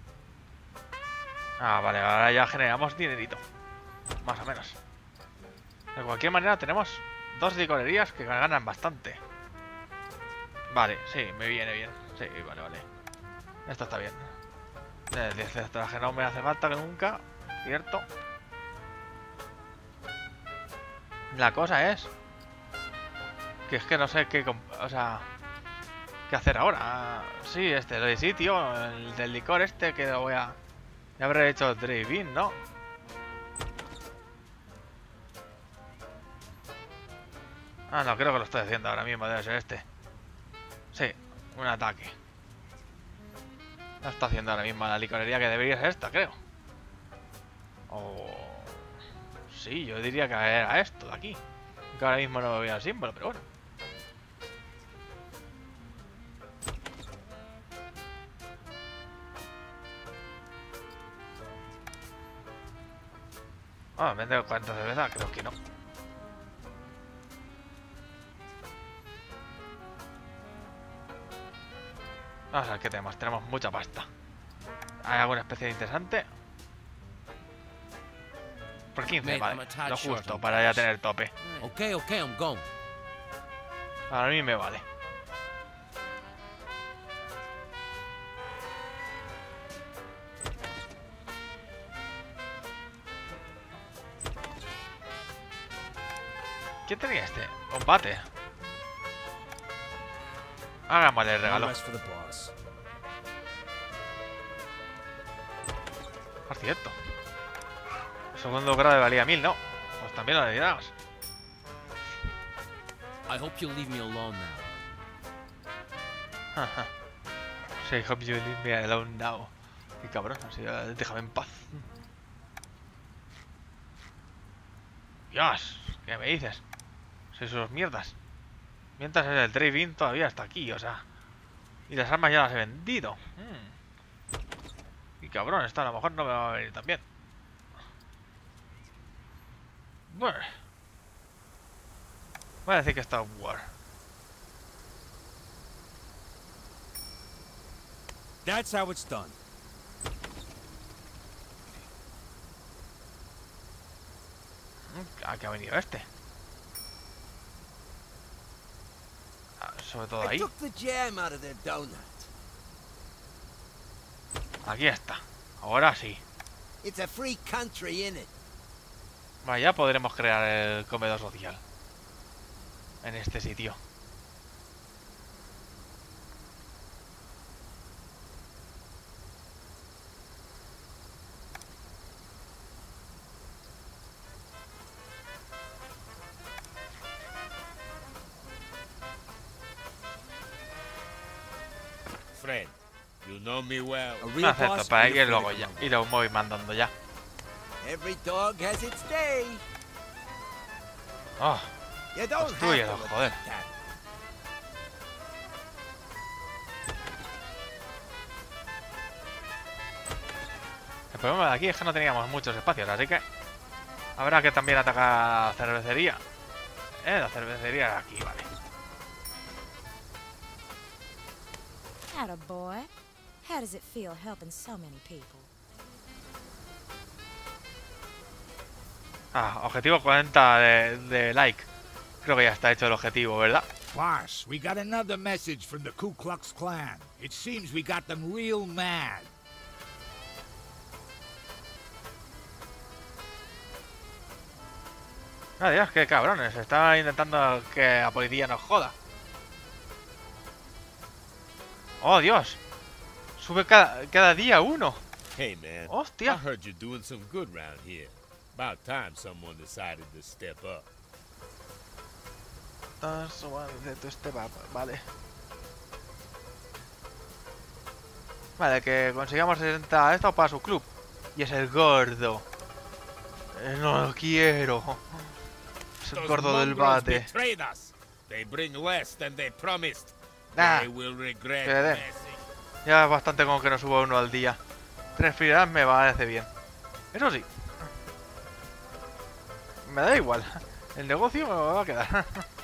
Ah, vale, ahora ya generamos dinerito. Más o menos. De cualquier manera tenemos dos licorerías que ganan bastante. Vale, sí, me viene bien. Sí, vale, vale. Esto está bien. El traje no me hace falta que nunca. Cierto. La cosa es que es que no sé qué... O sea... ¿Qué hacer ahora? Sí, este, lo de sitio, el del licor este que lo voy a... Ya habré hecho el drive-in, ¿no? Ah, no, creo que lo estoy haciendo ahora mismo, debe ser este. Sí, un ataque. Lo está haciendo ahora mismo la licorería que debería ser esta, creo. O... sí, yo diría que era esto de aquí. Que ahora mismo no me veo el símbolo, pero bueno. Ah, ¿vende cuánta cerveza? Creo que no. Vamos a ver qué tenemos. Tenemos mucha pasta. ¿Hay alguna especie interesante? Por quince, Mate, I'm vale. a tad Lo short justo on para ya cash. tener tope. Okay, okay, I'm going. Para mí me vale. ¿Quién tenía este? Combate. Hagámosle el No regalo. rest for the boss. Por cierto. El segundo grado valía mil, ¿no? Pues también lo necesitamos. I hope you'll leave me alone now. Sí, hope you leave me alone now. Qué cabrón, así, eh, déjame en paz. Dios, ¿qué me dices? Sois sus mierdas. Mientras el drive-in todavía está aquí, o sea. Y las armas ya las he vendido. Mm. Y cabrón, esto a lo mejor no me va a venir tan bien. Bueno. Voy a decir que está War. That's how it's done. ¿A qué ha venido este? Ah, sobre todo I ahí. took the jam out of their donut. Aquí está. Ahora sí. It's a free country, innit? Vaya, podremos crear el comedor social. En este sitio. Friend, you know me well. A No real acepto, boss. para you're que afraid luego of ya. him. Y lo voy mandando ya. Every dog has its day. Oh, You don't Pues have tuyo, to joder. admit that. el problema de aquí es que no teníamos muchos espacios, así que habrá que también atacar la cervecería. Eh, la cervecería de aquí, vale. Atta boy. How does it feel helping so many people? Ah, objetivo cuarenta de, de like. Creo que ya está hecho el objetivo, ¿verdad? Boss, we got another message from the Ku Klux Klan. It seems we got them real mad. Ah, Dios, qué cabrones. Están intentando que la policía nos joda. Oh, Dios. Sube cada, cada día uno. Hey, man. I Hostia. heard you're doing some good round here. About time someone decided to step up. Este va, vale. Vale, que consigamos sesenta esto para su club. Y es el gordo. Eh, no lo quiero. Es el Those gordo del mongrels bate. betrayed us. They bring less than they promised. Ah, They will regret que le den. messing. Ya es bastante con que no suba uno al día. Tres filas me parece bien. Eso sí. Me da igual. El negocio me va a quedar.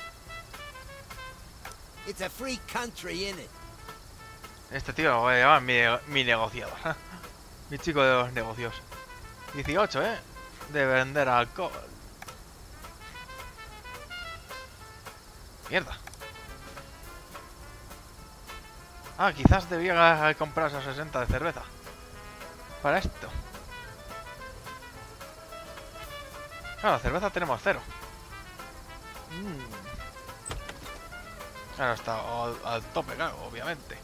It's a free country, innit? Este tío lo voy a llamar mi, mi negociador. Mi chico de los negocios. dieciocho, ¿eh? De vender alcohol. Mierda. Ah, quizás debía comprar esos sesenta de cerveza. Para esto. Claro, cerveza tenemos cero. Mm. Claro, está al, al tope, claro, obviamente.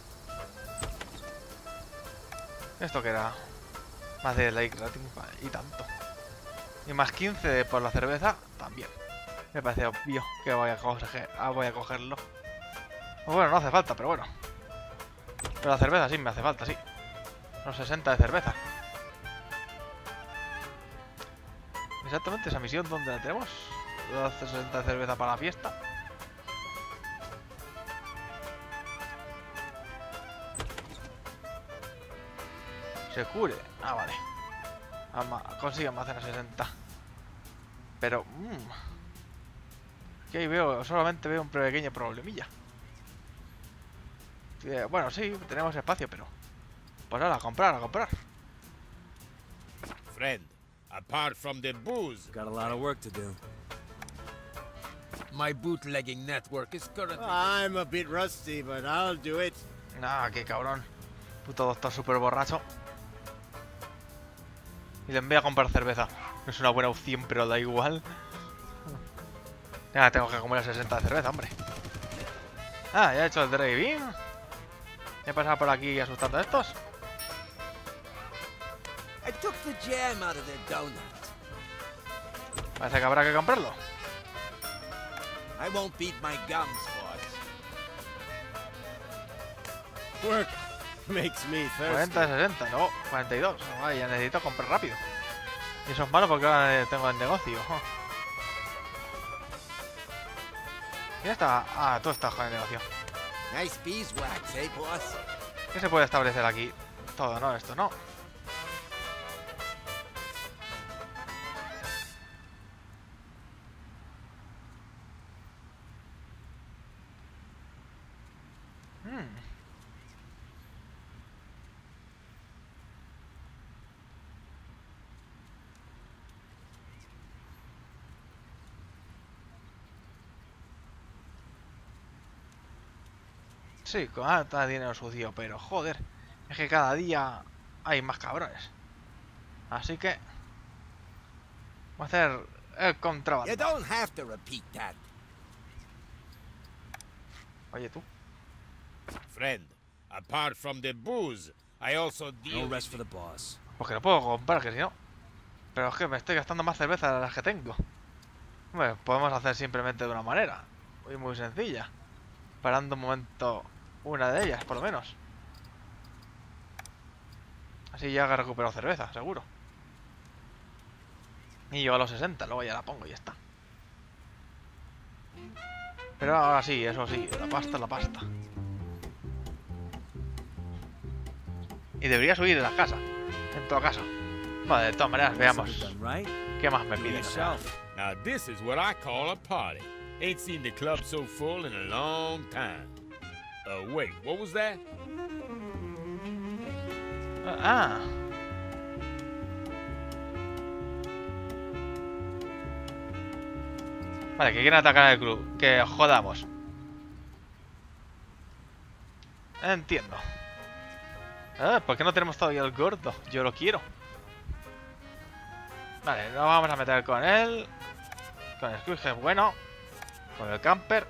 ¿Esto que era? Más de like rating y tanto. Y más quince por la cerveza también. Me parece obvio que voy a, coger, ah, voy a cogerlo. O bueno, no hace falta, pero bueno. Pero la cerveza sí me hace falta, sí. Los sesenta de cerveza. Exactamente esa misión, ¿dónde la tenemos? Los sesenta de cerveza para la fiesta. Se cure. Ah, vale. Ama, consigue almacenar sesenta. Pero... Mmm. Aquí ahí veo, solamente veo un pequeño problemilla. Eh, bueno, sí, tenemos espacio, pero... Pues ahora, a comprar, a comprar. Friend, apart from the booze, Got a lot of work to do. my bootlegging network is currently... I'm a bit rusty, but I'll do it. Nah, qué cabrón. Puto doctor súper borracho. Y le envía a comprar cerveza. No es una buena opción, pero da igual. Ya tengo que comer sesenta de cerveza, hombre. Ah, ya he hecho el drive-in. He pasado por aquí asustando a estos. I took the jam out of their donut. Parece que habrá que comprarlo. I won't beat my gums, boss. Work makes me thirsty. cuarenta de sesenta, no, cuarenta y dos. Ay, ya necesito comprar rápido. Y eso es malo porque ahora tengo el negocio. Ya está. Ah, tú estás con el negocio. Nice beeswax, eh, boss? ¿Qué se puede establecer aquí? Todo, ¿no? Esto no. Hmm. Sí, con harta dinero sucio, pero joder, es que cada día hay más cabrones. Así que... Voy a hacer el You contrabando. don't have to repeat that. Oye, tú. Friend, apart from the booze, I also deal No with rest for the boss. Porque lo puedo comprar, que si no... Pero es que me estoy gastando más cerveza de las que tengo. Bueno, podemos hacer simplemente de una manera. Muy, muy sencilla. Parando un momento una de ellas, por lo menos. Así ya he recuperado cerveza, seguro. Y yo a los sesenta, luego ya la pongo y ya está. Pero ahora sí, eso sí, la pasta es la pasta. Y debería subir de la casa, en todo caso. Vale, de todas maneras, veamos Done right? qué más me Do piden. o sea. yourself. Now this is what I call a party. Ain't seen the club so full in a long time. Uh, wait, what was that? Ah. Vale, que quieren atacar al club. Que jodamos. Entiendo. Eh, ¿por qué no tenemos todavía el gordo? Yo lo quiero. Vale, nos vamos a meter con él. Con el Squid, bueno. Con el camper.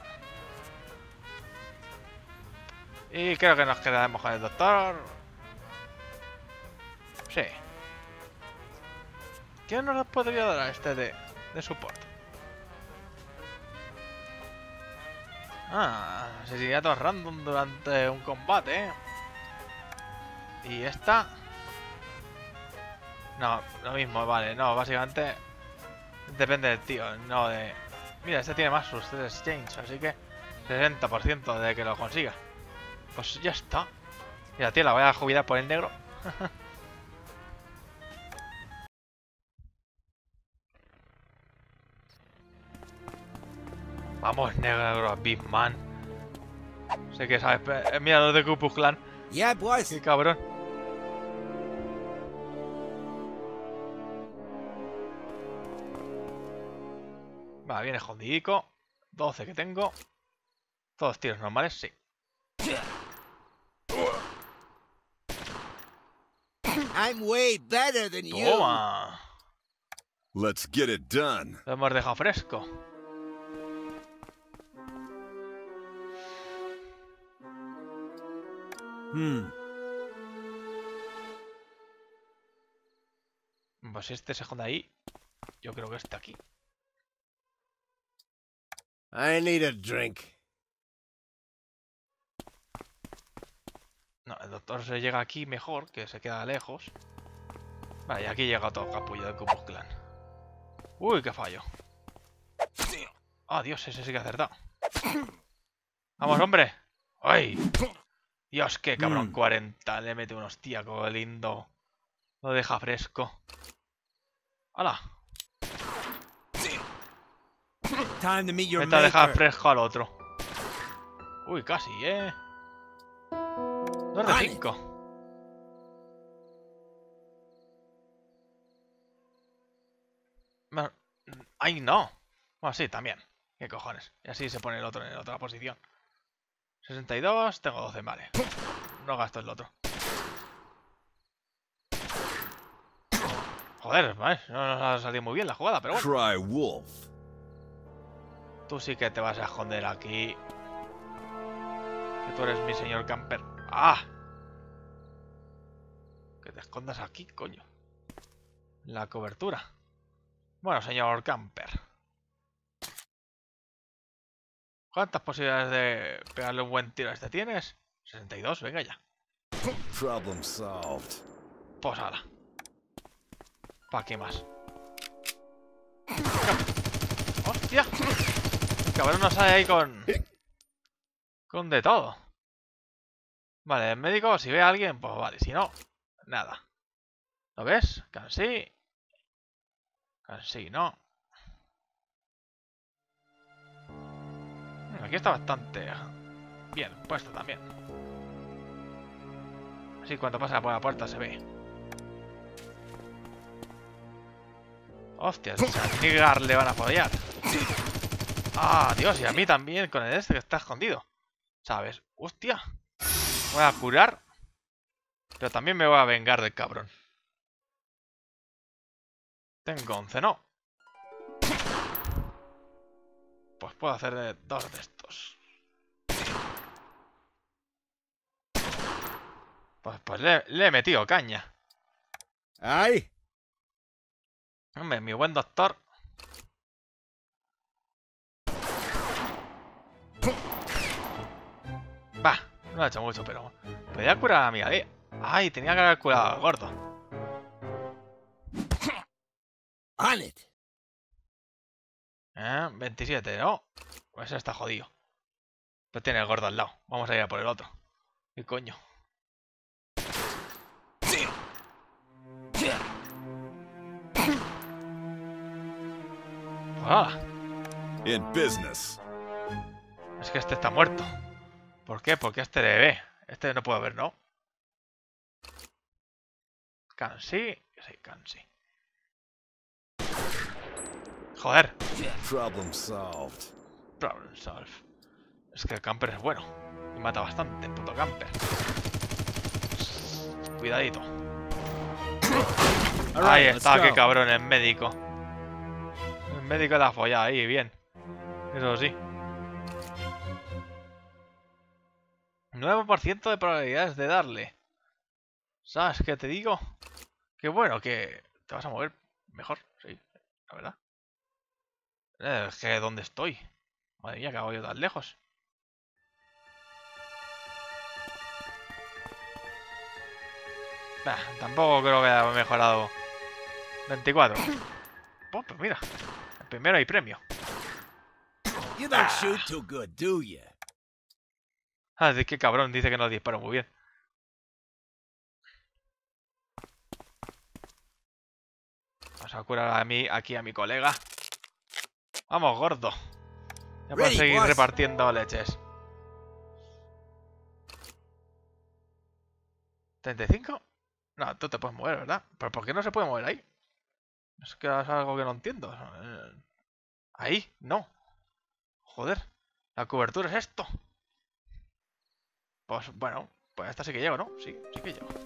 Y creo que nos quedaremos con el doctor. Sí. ¿Quién nos podría dar a este de, de support? Ah, asesinatos random durante un combate. Y esta... No, lo mismo, vale. No, básicamente... Depende del tío, no de... Mira, este tiene más sus exchange, así que... sesenta por ciento de que lo consiga. Pues ya está. Mira, tío, la voy a jubilar por el negro. Vamos, negro, Big Man. Sé que sabes. Eh, mira los de Ku Klux Klan. Yeah, boys. Qué cabrón. Va, viene escondidico. doce que tengo. Todos tiros normales, sí. I'm way better than you. Toma. Let's get it done. Lo hemos dejado fresco. Hmm. Pues este se esconde ahí. Yo creo que este aquí. I need a drink. No, el doctor se llega aquí mejor, que se queda lejos. Vale, y aquí llega todo el capullo del Ku Klux Klan. Uy, qué fallo. Ah, Dios, ese sí que ha acertado. Vamos, hombre. ¡Ay! Dios, qué cabrón. Mm. cuarenta. Le mete un hostiaco lindo. Lo deja fresco. ¡Hala! Time to meet your Esta deja maker. fresco al otro. Uy, casi, ¿eh? dos de cinco. Bueno, ¡ay, no! Bueno, sí, también. ¿Qué cojones? Y así se pone el otro en la otra posición. sesenta y dos, tengo doce, vale. No gasto el otro. Joder, ¿vale? No nos ha salido muy bien la jugada, pero bueno. Cry wolf. Tú sí que te vas a esconder aquí. Que tú eres mi señor camper. ¡Ah! Que te escondas aquí, coño. La cobertura. Bueno, señor camper. ¿Cuántas posibilidades de pegarle un buen tiro a este tienes? sesenta y dos, venga ya. Problem solved. Pues ala. ¿Para qué más? ¡Hostia! El cabrón nos sale ahí con... Con de todo. Vale, el médico, si ve a alguien, pues vale. Si no, nada. ¿Lo ves? Cansí. Cansí, ¿no? Aquí está bastante bien puesto también. Así cuando pasa por la puerta se ve. Hostia, a Nigar le van a follar. Ah, Dios, y a mí también con el este que está escondido. ¿Sabes? Hostia. Voy a curar. Pero también me voy a vengar del cabrón. Tengo once, ¿no? Pues puedo hacer de dos de estos. Pues, pues le, le he metido caña. Aye. Hombre, mi buen doctor. Va, no ha hecho mucho, pero... Podría curar a mi amiga. Ay, tenía que haber curado al gordo. On it. Eh, veintisiete, ¿no? Pues está jodido. Pero tiene el gordo al lado. Vamos a ir a por el otro. ¿Qué coño? ¡Ah! In business. Es que este está muerto. ¿Por qué? Porque este le ve. Este no puedo ver, ¿no? Cansí. Sí, cansí. Joder. Problem solved. Problem solved. Es que el camper es bueno. Y mata bastante, puto camper. Cuidadito. Ahí está, qué cabrón, el médico. El médico la ha follado ahí, bien. Eso sí. nueve por ciento de probabilidades de darle. ¿Sabes qué te digo? Que bueno, que te vas a mover mejor, sí, la verdad. Eh, Es que ¿dónde estoy? Madre mía, que hago yo tan lejos. Bah, tampoco creo que haya mejorado. veinticuatro. Oh, pues mira, el primero hay premio. You don't shoot too good, do you? Ah, de qué cabrón, dice que no disparo muy bien. Vamos a curar a mí, aquí a mi colega. Vamos, gordo. Ya puedo Ready, seguir boss. repartiendo leches. ¿treinta y cinco? No, tú te puedes mover, ¿verdad? ¿Pero por qué no se puede mover ahí? Es que es algo que no entiendo. Eh, Ahí, no. Joder, la cobertura es esto. Pues bueno, pues esta sí que llego, ¿no? Sí, sí que llego.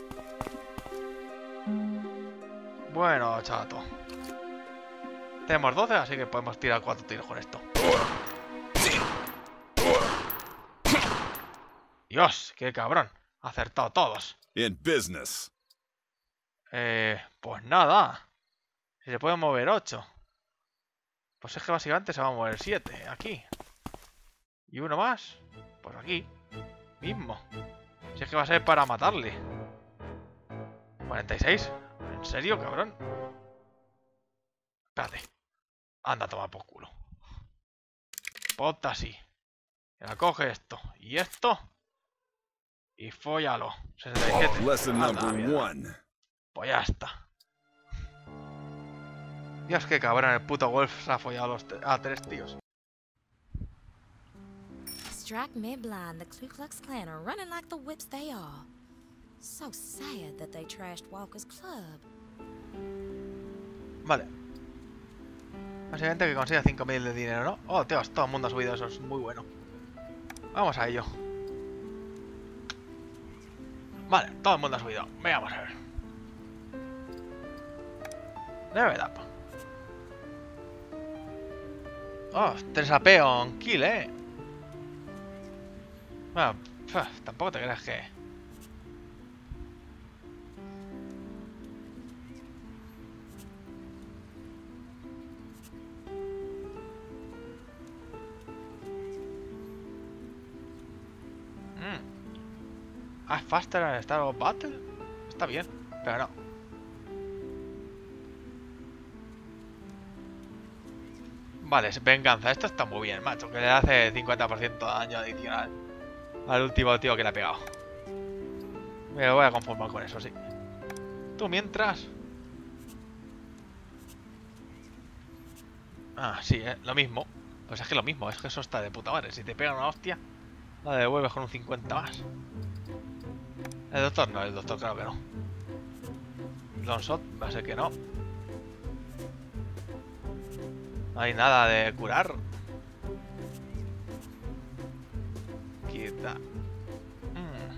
Bueno, chato. Tenemos doce, así que podemos tirar cuatro tiros con esto. Dios, qué cabrón. Ha acertado todos. In business. Eh, pues nada. Si se puede mover ocho. Pues es que básicamente se va a mover siete, aquí. Y uno más, pues aquí. Mismo. Si es que va a ser para matarle. cuarenta y seis. ¿En serio, cabrón? Espérate. Anda, toma por culo. Ponte así. La coge esto. Y esto. Y fóllalo. sesenta y siete. Lesson Anda, number mierda. one. Pues ya está. Dios, qué cabrón. El puto Wolf se ha follado a, los a tres tíos. Struck me blind, the Ku Klux Klan are running like the whips they are. So sad that they trashed Walker's Club. Vale. Básicamente que consiga cinco mil de dinero, ¿no? Oh, Dios, todo el mundo ha subido eso, es muy bueno. Vamos a ello. Vale, todo el mundo ha subido. Veamos a ver. Level up. Oh, tres A P on kill, eh. Bueno, pf, tampoco te creas que... Ah, faster en Star of Battle. Está bien, pero no. Vale, es venganza. Esto está muy bien, macho. Que le hace cincuenta por ciento de daño adicional al último tío que le ha pegado. Me voy a conformar con eso, sí. Tú mientras... Ah, sí, eh, lo mismo. Pues es que lo mismo, es que eso está de puta madre. Si te pega una hostia, la devuelves con un cincuenta más. El doctor no, el doctor claro que no. Longshot va a ser que no. No hay nada de curar. Quita. Mm.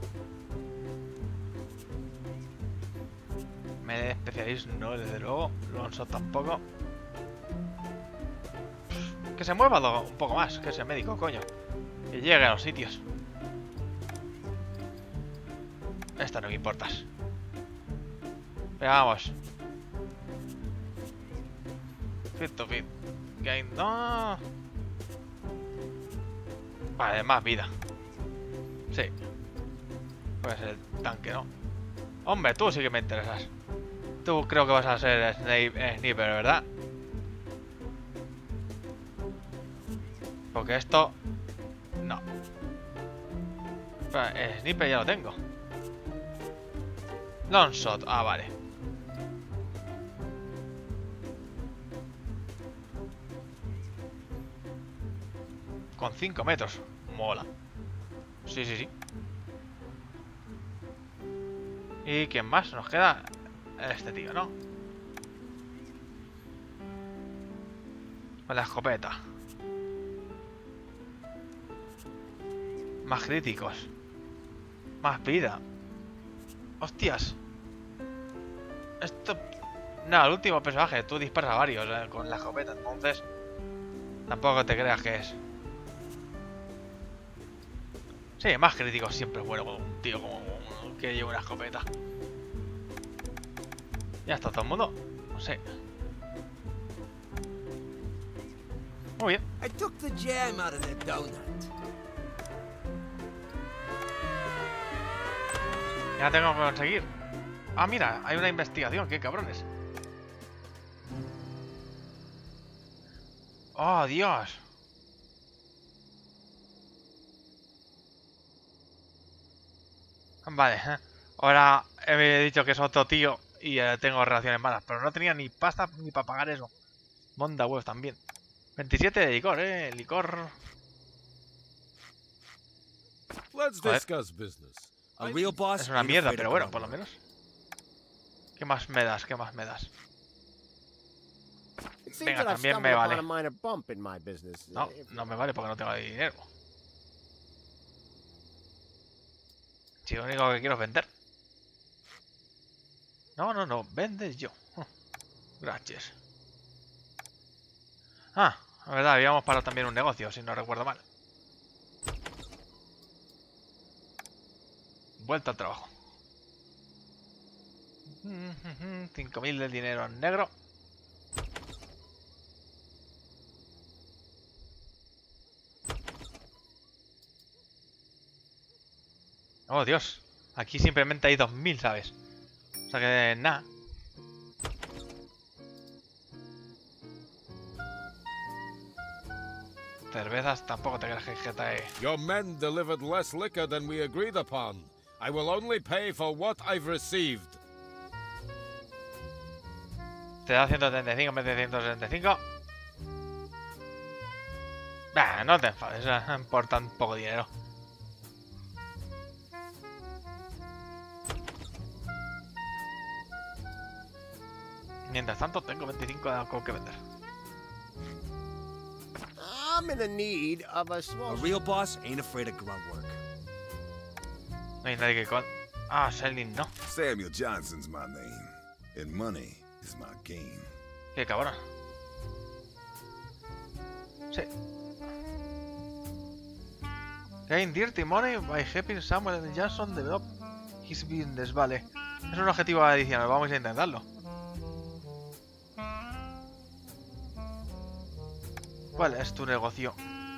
Me de especialista no, desde luego. Longshot tampoco. Que se mueva lo- un poco más, que ese médico, coño. Que llegue a los sitios. Esta no me importas. Veamos. Fit to fit. Gain. No. Vale, más vida. Sí. Pues el tanque, ¿no? Hombre, tú sí que me interesas. Tú creo que vas a ser Snape, eh, Sniper, ¿verdad? Porque esto... No. Pero, eh, Sniper ya lo tengo. Longshot, ah, vale. Con cinco metros. Mola. Sí, sí, sí. ¿Y quién más? Nos queda este tío, ¿no? Con la escopeta. Más críticos. Más vida. Hostias. Esto... No, el último personaje. Tú disparas a varios eh, con la escopeta. Entonces... Tampoco te creas que es. Sí, más críticos siempre es bueno con un tío como un, que lleva una escopeta. Ya está todo el mundo. No sé. Muy bien. I took the jam out of the donut. Ya tengo que conseguir. Ah, mira, hay una investigación. Qué cabrones. Oh, Dios. Vale, ¿eh? Ahora he dicho que es otro tío y eh, tengo relaciones malas, pero no tenía ni pasta ni para pagar eso. Monda huevos también. veintisiete de licor, eh, licor. Let's Joder. discuss business. A real boss Es una ain't mierda, afraid pero of bueno, por groundwork. lo menos. ¿Qué más me das? ¿Qué más me das? It seems Venga, that I've también stumbled me upon vale. a minor bump in my business. No, Uh, no me vale porque no tengo dinero. Si lo único que quiero es vender. No, no, no, vendes yo. Oh, gracias. Ah, la verdad, habíamos parado también un negocio, si no recuerdo mal. Vuelta al trabajo. cinco mil de dinero en negro. Oh, Dios. Aquí simplemente hay dos mil, ¿sabes? O sea que nada. Cervezas tampoco te crees que jeta eh. Your men delivered less liquor than we agreed upon. I will only pay for what I've received. Te da ciento setenta y cinco en vez de ciento sesenta y cinco. Bah, no te enfades, eh, por tan poco dinero. Mientras tanto, tengo veinticinco de alcohol que vender. I'm in the need of a small. A real boss ain't afraid of grunt work. No hay nadie que con... Ah, Selling no. Samuel Johnson's my name, and money is my game. Qué cabrón. Sí. Gain dirty money by helping Samuel L. Johnson develop his business. Vale. Es un objetivo adicional. Vamos a intentarlo. ¿Cuál es tu negocio?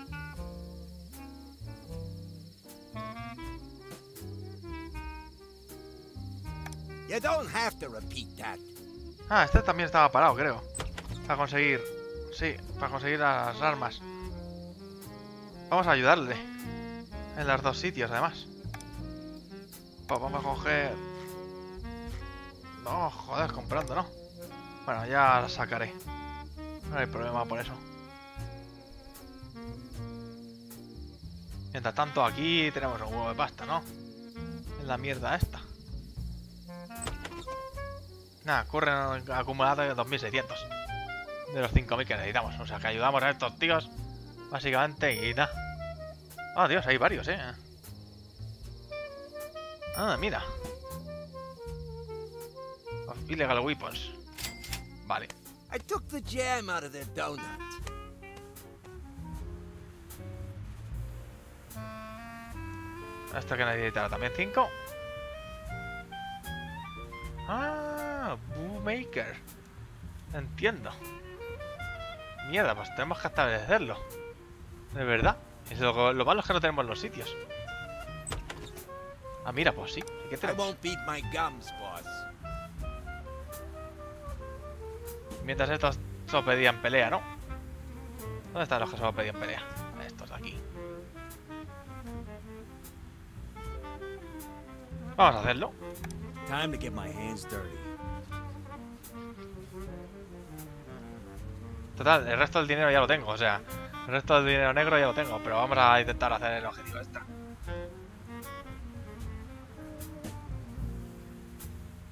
You don't have to repeat that. Ah, este también estaba parado, creo. Para conseguir... Sí, para conseguir las armas. Vamos a ayudarle. En los dos sitios, además. Pues vamos a coger... No, joder, comprando, ¿no? Bueno, ya la sacaré. No hay problema por eso. Mientras tanto, aquí tenemos un huevo de pasta, ¿no? Es la mierda esta. Nada, corren acumulados de dos mil seiscientos. De los cinco mil que necesitamos. O sea, que ayudamos a estos tíos. Básicamente, y nada. Ah, Dios, hay varios, ¿eh? Ah, mira. Of illegal weapons. Vale. I took the jam out of the donut. Hasta que necesitará también cinco. Ah, Boommaker. Entiendo. Mierda, pues tenemos que establecerlo. De verdad. Es lo, lo malo es que no tenemos los sitios. Ah, mira, pues sí. ¿Y qué I tenemos? won't beat my gums, boss. Mientras estos solo pedían pelea, ¿no? ¿Dónde están los que solo pedían pelea? Estos de aquí. Vamos a hacerlo. Time to get my hands dirty. Total, el resto del dinero ya lo tengo, o sea, el resto del dinero negro ya lo tengo, pero vamos a intentar hacer el objetivo extra.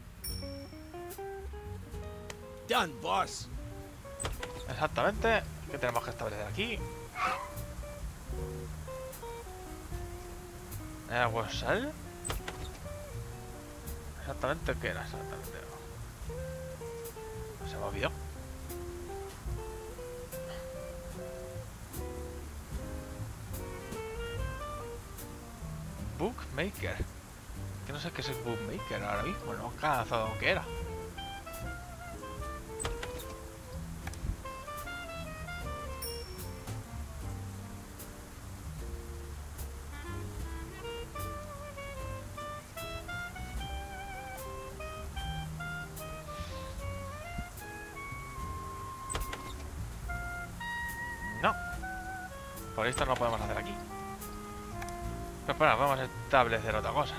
Done, boss. Exactamente. ¿Qué tenemos que establecer aquí? ¿Agua sal? Exactamente qué era exactamente. Se me olvidó. Bookmaker. Que no sé qué es el Bookmaker ahora mismo. No he cazado qué era. No. Por esto no podemos hacer aquí. Pero espera, vamos a establecer otra cosa.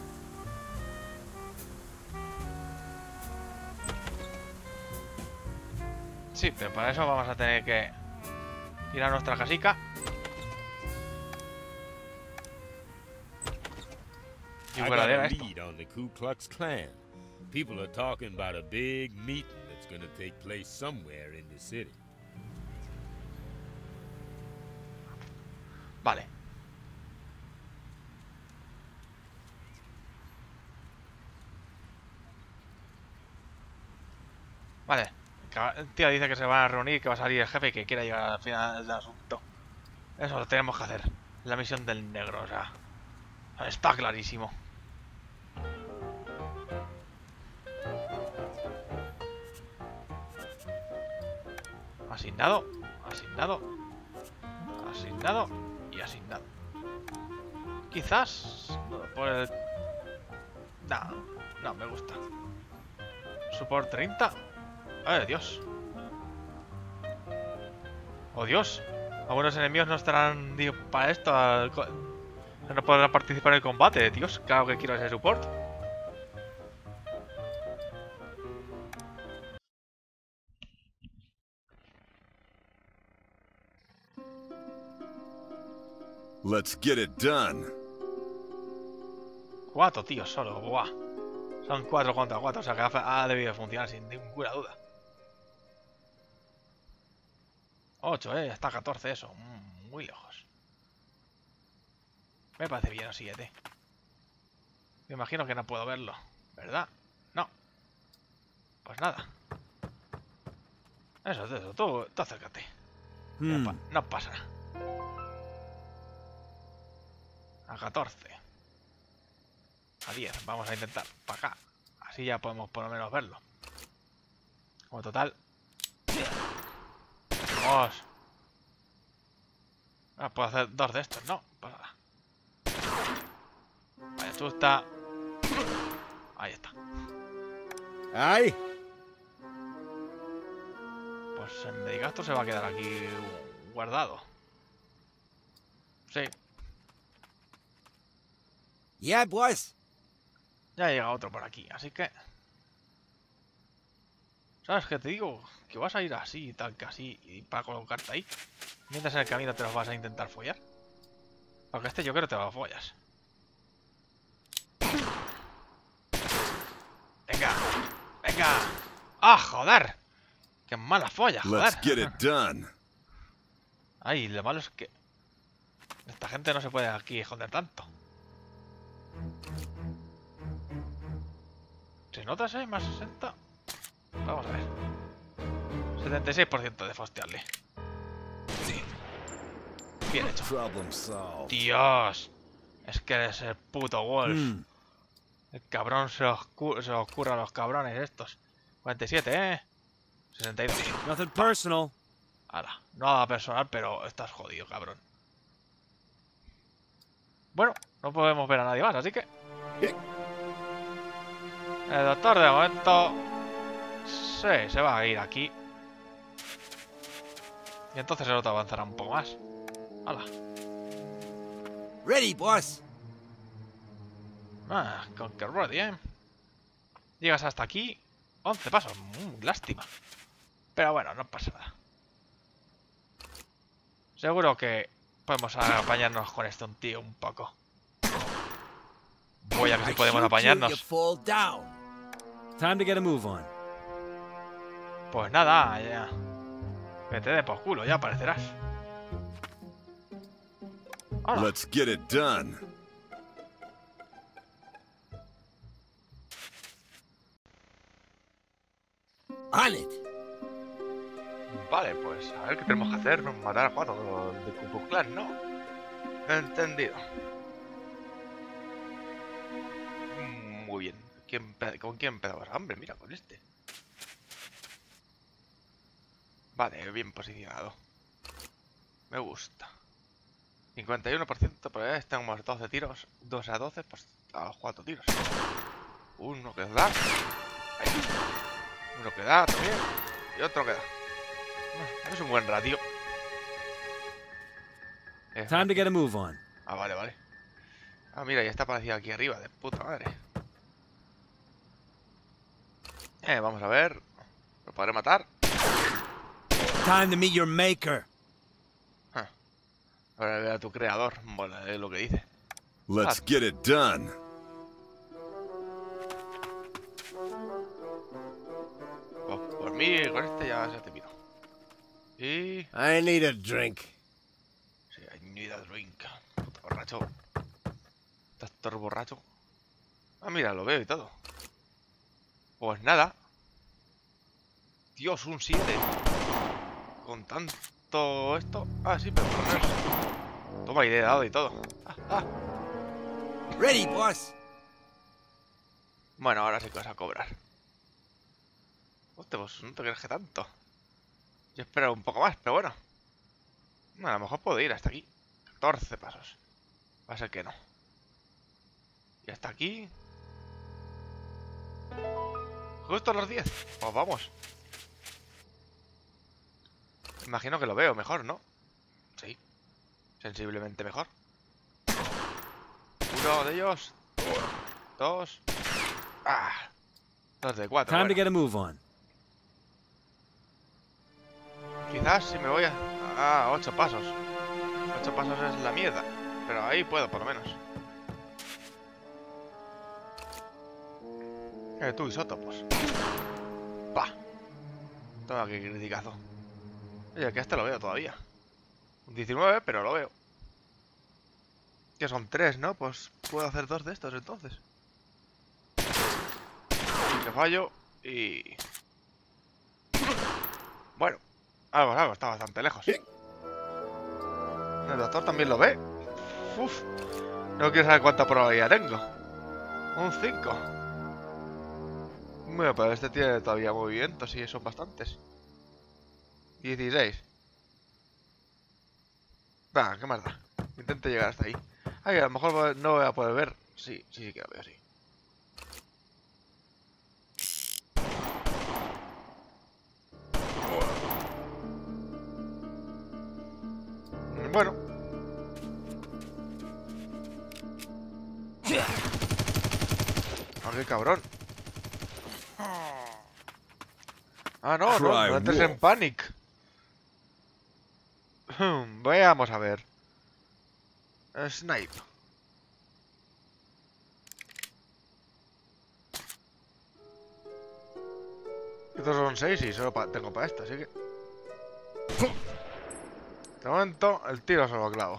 Sí, pero para eso vamos a tener que ir a nuestra casica. Y I got guardar a esto. lead on the Ku Klux Klan. People are talking about a big meeting that's gonna take place somewhere in the city. Vale. Vale. El tío dice que se van a reunir, que va a salir el jefe y que quiere llegar al final del asunto. Eso lo tenemos que hacer. La misión del negro, o sea. Está clarísimo. Asignado, asignado, asignado y asignado. Quizás por el... No, no me gusta. Support treinta. ¡Ay, Dios! ¡Oh, Dios! Algunos enemigos no estarán digo, para esto. Al... No podrán participar en el combate. Dios, claro que quiero ese support. Let's get it done. Cuatro tíos solo, buah. Son cuatro contra cuatro, o sea que ha, ha debido funcionar sin ninguna duda. Ocho, eh, está catorce eso. Mm, muy lejos. Me parece bien o siete. Me imagino que no puedo verlo, ¿verdad? No. Pues nada. Eso, eso, tú, tú acércate. Hmm. No, pa no pasa nada. A catorce. A diez. Vamos a intentar. Para acá. Así ya podemos por lo menos verlo. Como total. Vamos. Ah, puedo hacer dos de estos, ¿no? Pues nada. Vaya chusta. Ahí está. Aye. Pues el Medigasto se va a quedar aquí guardado. Sí. Yeah, boys. Ya llega otro por aquí, así que... ¿Sabes qué te digo? Que vas a ir así y tal que así y para colocarte ahí. Mientras en el camino te los vas a intentar follar. Porque este yo creo que te lo follas. Venga, venga. ¡Ah, joder! ¡Qué mala folla, Let's joder! get it done. Ay, lo malo es que... Esta gente no se puede aquí joder tanto. ¿Se nota ese? ¿Más sesenta? Vamos a ver. setenta y seis por ciento de fostearle. Sí. Bien hecho. Problem solved. Dios. Es que eres el puto Wolf. Hmm. El cabrón se os, se os curra a los cabrones estos. cuarenta y siete, ¿eh? sesenta y dos. Nothing personal. Hala. Nada personal, pero estás jodido, cabrón. Bueno, no podemos ver a nadie más, así que... El doctor de momento... Sí, se va a ir aquí. Y entonces el otro avanzará un poco más. Hala. Ready, boss. Ah, Conquer Ready, ¿eh? Llegas hasta aquí. once pasos. Mm, lástima. Pero bueno, no pasa nada. Seguro que podemos apañarnos con este un tío un poco. Voy a ver si podemos apañarnos. Time to get a move on. Pues nada, ya. Que te dé por culo, ya aparecerás. Hola. Let's get it done. On it. Vale, pues a ver qué tenemos que hacer. Matar a cuatro de Ku Klux Klan, ¿no? Entendido. Muy bien. ¿Quién, ¿Con quién empezamos? Hombre, mira, con este. Vale, bien posicionado. Me gusta. cincuenta y uno por ciento, pero ya estamos doce tiros. dos a doce, pues a los cuatro tiros. Uno que da. Ahí. Uno que da también. Y otro que da. Es un buen ratio. Eh, Time to get a move on. Ah, vale, vale. Ah, mira, ya está aparecido aquí arriba, de puta madre. Eh, vamos a ver. ¿Lo podré matar? Time to meet your maker. Ah. Ahora ver a tu creador. Bueno, es lo que dice. Let's Ah. get it done. Pues por mí, con este ya se te pido. Y... I need a drink. Sí, I need a drink. Puto borracho. ¿Estás todo borracho? Ah, mira, lo veo y todo. Pues nada. Dios, un siete. Con tanto esto... Ah, sí, pero por lo menos... Toma, y le he dado y todo. Ah, ah. Ready, boss. Bueno, ahora sí que vas a cobrar. Hostia, pues no te crees que tanto. Yo espero un poco más, pero bueno. Bueno, a lo mejor puedo ir hasta aquí. catorce pasos. Va a ser que no. Y hasta aquí... Justo a los diez. Pues vamos. Imagino que lo veo mejor, ¿no? Sí. Sensiblemente mejor. Uno de ellos. Dos. Ah. Dos de cuatro. Time Bueno. to get a move on. Quizás si me voy a... Ah, ocho pasos. Ocho pasos es la mierda. Pero ahí puedo, por lo menos. Eh, tú, isótopos. Pa. Toma, qué criticazo. Oye, que este lo veo todavía. Un diecinueve, pero lo veo. Que son tres, ¿no? Pues puedo hacer dos de estos entonces. Que fallo y... Bueno. Algo, algo, está bastante lejos. El doctor también lo ve. Uf. No quiero saber cuánta probabilidad tengo. Un cinco. Bueno, pero este tiene todavía movimientos y son bastantes. dieciséis. Va, qué más da. Intento llegar hasta ahí. Ay, a lo mejor no voy a poder ver. Sí, sí, sí que lo veo, sí. Bueno. Oh, qué cabrón. Ah, no, no, no entres en panic. Hmm, Vamos a ver. Snipe. Estos son seis y solo pa tengo para esto, así que... De momento, el tiro solo clavo.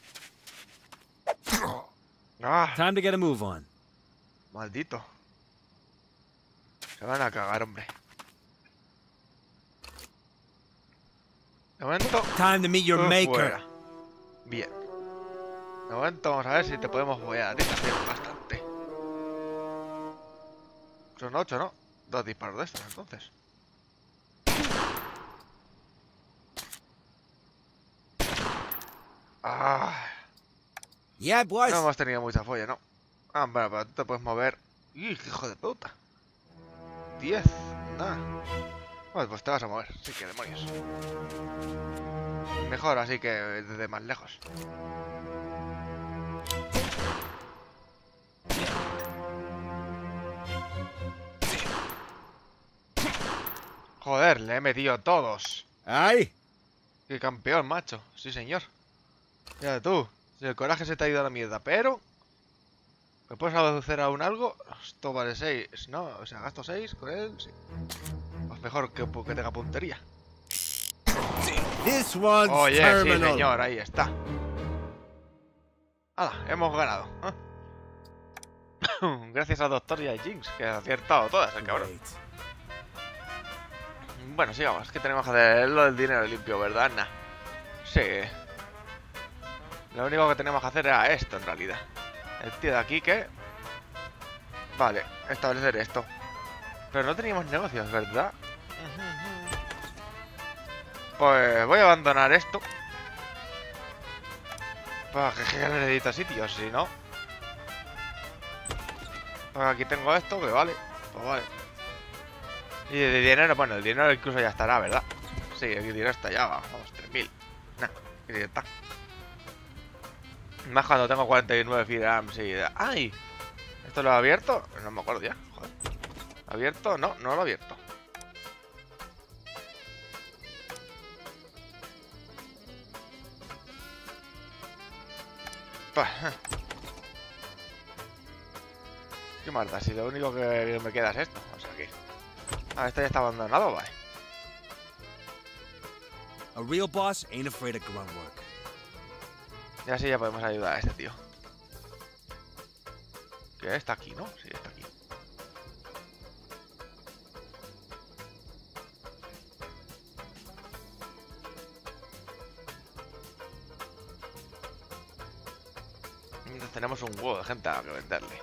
Ah, Time to get a move on. maldito. Se van a cagar, hombre. De momento... Time to meet your todo maker. fuera. Bien. De momento vamos a ver si te podemos follar a ti también bastante. Son ocho, ¿no? Dos disparos de estos, entonces. Ah, Yeah, boss. no hemos tenido mucha folla, ¿no? Ah, bueno, pero tú te puedes mover. ¡Ih, hijo de puta! diez, nada. Bueno, pues te vas a mover, sí que demonios. Mejor así que desde más lejos. Joder, le he metido a todos. Aye. Qué campeón, macho. Sí, señor. Mira tú, si el coraje se te ha ido a la mierda, pero... ¿Me puedes hacer aún algo? Esto vale seis, ¿no? O sea, gasto seis con él, sí. Pues mejor que, que tenga puntería. This one's Oye, terminal. sí, señor, ahí está. ¡Hala! Hemos ganado. ¿Eh? Gracias al doctor y a Jinx, que ha acertado todas, el cabrón. Great. Bueno, sigamos, que tenemos que hacer lo del dinero limpio, ¿verdad? Nah. Sí. Lo único que tenemos que hacer era esto, en realidad. El tío de aquí que... Vale, establecer esto. Pero no teníamos negocios, ¿verdad? Pues voy a abandonar esto. Pues que necesito sitios, si no... Pues aquí tengo esto, que vale. Pues vale. Y de dinero, bueno, el dinero incluso ya estará, ¿verdad? Sí, el dinero está ya, vamos, tres mil. Nah, que ya está. Más cuando tengo cuarenta y nueve firearms y... ¡Ay! ¿Esto lo he abierto? No me acuerdo ya, joder. ¿Abierto? No, no lo he abierto. Pues... ¿Qué más da? Si lo único que me queda es esto. O sea que... Ah, esto ya está abandonado, vale. A real boss ain't afraid of grunt work. Y así ya podemos ayudar a este tío. Que está aquí, ¿no? Sí, está aquí. Entonces tenemos un huevo de gente a que venderle.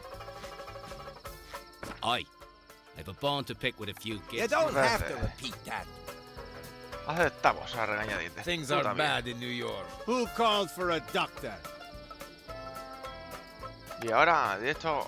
Oi, I've a bone to pick with a few You kids. don't have to repeat that. Aceptamos a regañadientes. Things Tú are también. bad in New York. Who called for a doctor? Y ahora, de hecho,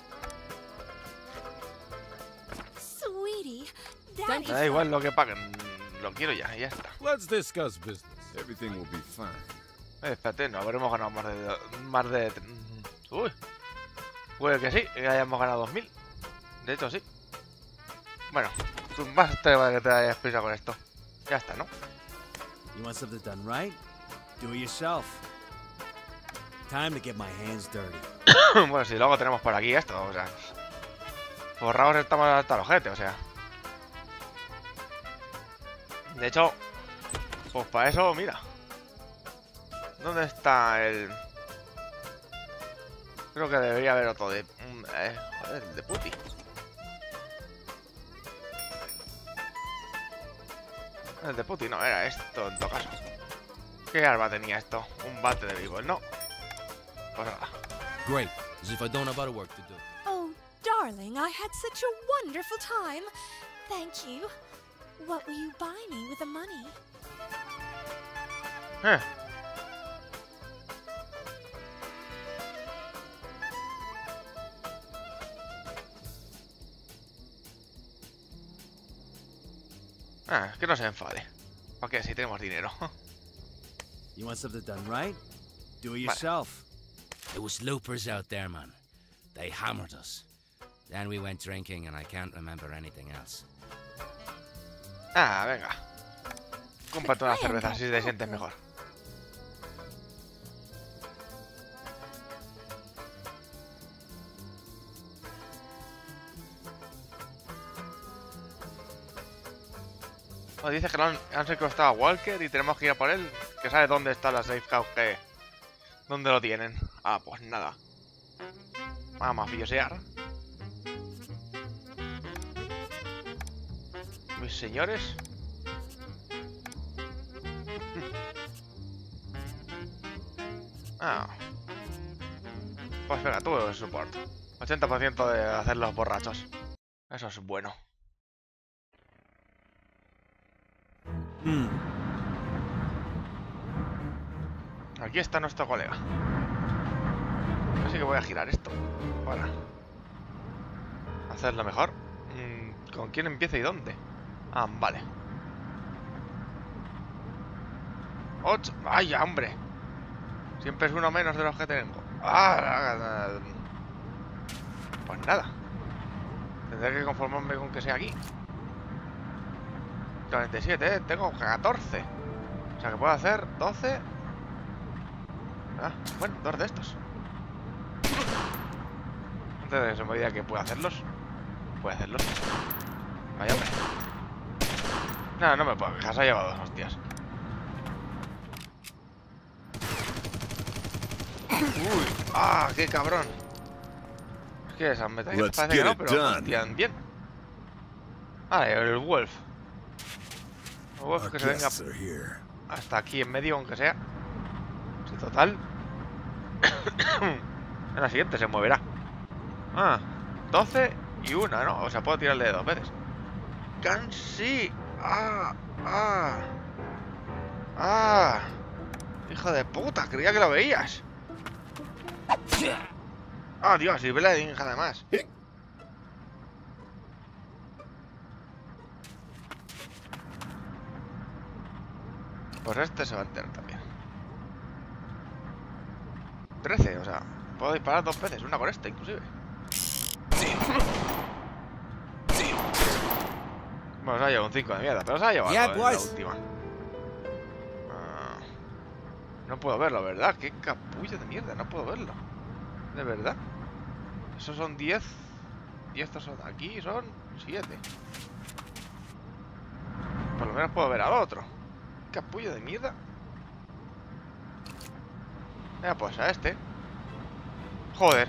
Sweetie, me Daddy. da igual lo que paguen. Lo quiero ya, y ya está. Let's discuss business. Everything will be fine. Eh, espérate, no habremos ganado más de... Más de... Uy. Puede que sí, que hayamos ganado dos mil. De hecho, sí. Bueno, tú más te vale que te hayas prisa con esto. Ya está, ¿no? You want something done right? Do it yourself. Time to get my hands dirty. Bueno, si luego tenemos por aquí esto, o sea... Forrados estamos hasta el ojete, o sea... De hecho... Pues para eso, mira. ¿Dónde está el...? Creo que debería haber otro de... Eh, joder, el de puti. El de puti no, era esto en todo caso. ¿Qué arma tenía esto? Un bate de béisbol, ¿no? Pues nada. Great, as if I don't have other work to do. Oh, darling, I had such a wonderful time. Thank you. What will you buy me with the money? Eh. Ah, que no se enfade. ¿Para qué? Si tenemos dinero. You want something done right? Do it yourself. There was loopers out there, man. They hammered us. Then we went drinking and I can't remember anything else. Ah, venga. Cómprate una cerveza si te sientes mejor. Nos dice que lo han, han secuestrado a Walker y tenemos que ir a por él. Que sabe dónde está la safe house que... ¿Dónde lo tienen? Ah, pues nada. Vamos a mafiosear. Mis señores. Ah. Pues venga, tú el support. ochenta por ciento de hacer los borrachos. Eso es bueno. Hmm. Aquí está nuestro colega. Así que voy a girar esto para hacerlo mejor. ¿Con quién empieza y dónde? Ah, vale. Ocho. ¡Ay, hombre! Siempre es uno menos de los que tengo. Ah, pues nada. Tendré que conformarme con que sea aquí. cuarenta y siete, ¿eh? Tengo catorce. O sea que puedo hacer doce. Ah, bueno, dos de estos. Entonces, en medida que puedo hacerlos, puedo hacerlos. Vaya hombre. No, no me puedo quejar, se ha llevado dos hostias. Uy, ah, qué cabrón. Es que esas metralletas Let's parece que get no, it pero done. hostian bien. Ah, el Wolf. El Wolf Our que se venga guests are here. hasta aquí en medio, aunque sea. Si total. En la siguiente se moverá. Ah, doce y una, ¿no? O sea, puedo tirarle dos veces. ¡Cansi! ¡Ah! ¡Ah! ¡Ah! ¡Hijo de puta! Creía que lo veías. ¡Ah, Dios! Y Bleeding, además. Pues este se va a enterar también. trece, o sea, puedo disparar dos veces, una con este inclusive. Bueno, se ha llevado un cinco de mierda, pero se ha llevado Yeah, la boys. última. Ah, no puedo verlo, ¿verdad? Qué capullo de mierda, no puedo verlo. De verdad. Esos son diez. Y estos son aquí, son siete. Por lo menos puedo ver al otro. Qué capullo de mierda. Venga, pues a este. Joder.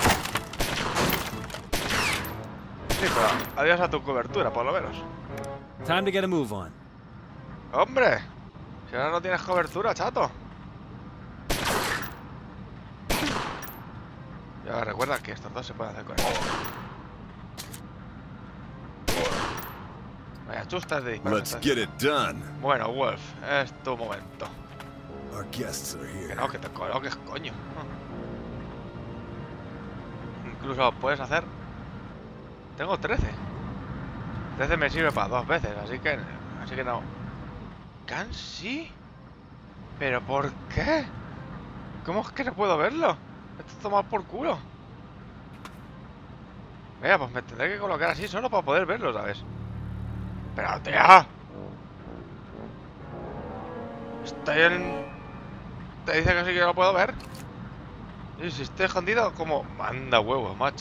Sí, pero adiós a tu cobertura, por lo menos. Time to get a move on. ¡Hombre! Si ahora no tienes cobertura, chato. Y ahora recuerda que estos dos se pueden hacer con esto. Vaya chustas de disparos. Let's get it done. Bueno, Wolf, es tu momento. Our guests are Que here. no, que te coloques, coño. Incluso puedes hacer... Tengo trece. trece me sirve para dos veces, así que... Así que no. ¿Cansi? ¿Pero por qué? ¿Cómo es que no puedo verlo? Esto es tomar por culo. Venga, pues me tendré que colocar así solo para poder verlo, ¿sabes? ¡Pero, tía! Estoy en... ¿Te dice que sí que lo puedo ver? Y si estoy escondido, como... Manda huevos, macho.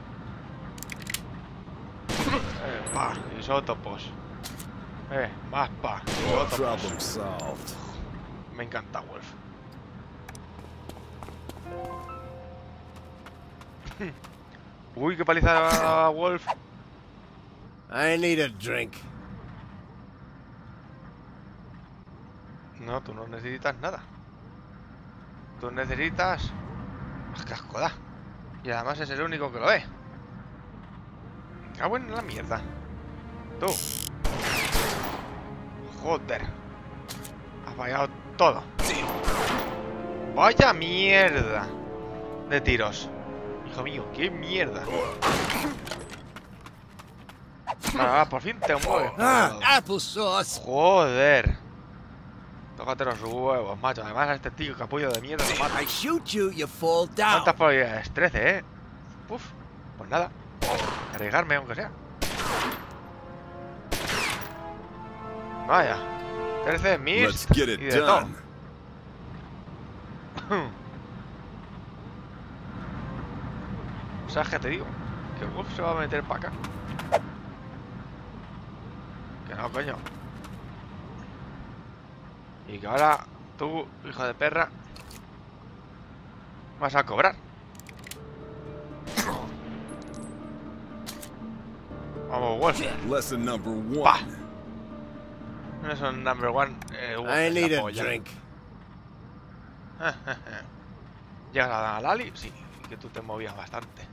Eh, pa, isótopos. Eh, más pa, isótopos. Problem solved. Me encanta Wolf. Uy, qué paliza Wolf. I need a drink. No, tú no necesitas nada. Tú necesitas... ¡Qué casco da! Y además es el único que lo ve. Me cago en la mierda. Tú. Joder. Ha fallado todo. Vaya mierda de tiros. Hijo mío, qué mierda. Ahora, por fin te mueves. Ah, applesauce. Joder. Tócate los huevos, macho. Además a este tío capullo de mierda lo mata. I shoot you, you fall down. ¿Cuántas probabilidades? trece, ¿eh? Uf, pues nada. Arriesgarme, aunque sea. Vaya. trece, Let's mist get y it de todo. done. ¿Sabes qué te digo? Que Wolf se va a meter para acá. Que no, coño. Y que ahora tú, hijo de perra, vas a cobrar. Vamos, Wolf. Lesson number Pa. one. No es un number one. Eh, Wolf I es need la a polla. drink. Llegas a Lali, sí, que tú te movías bastante.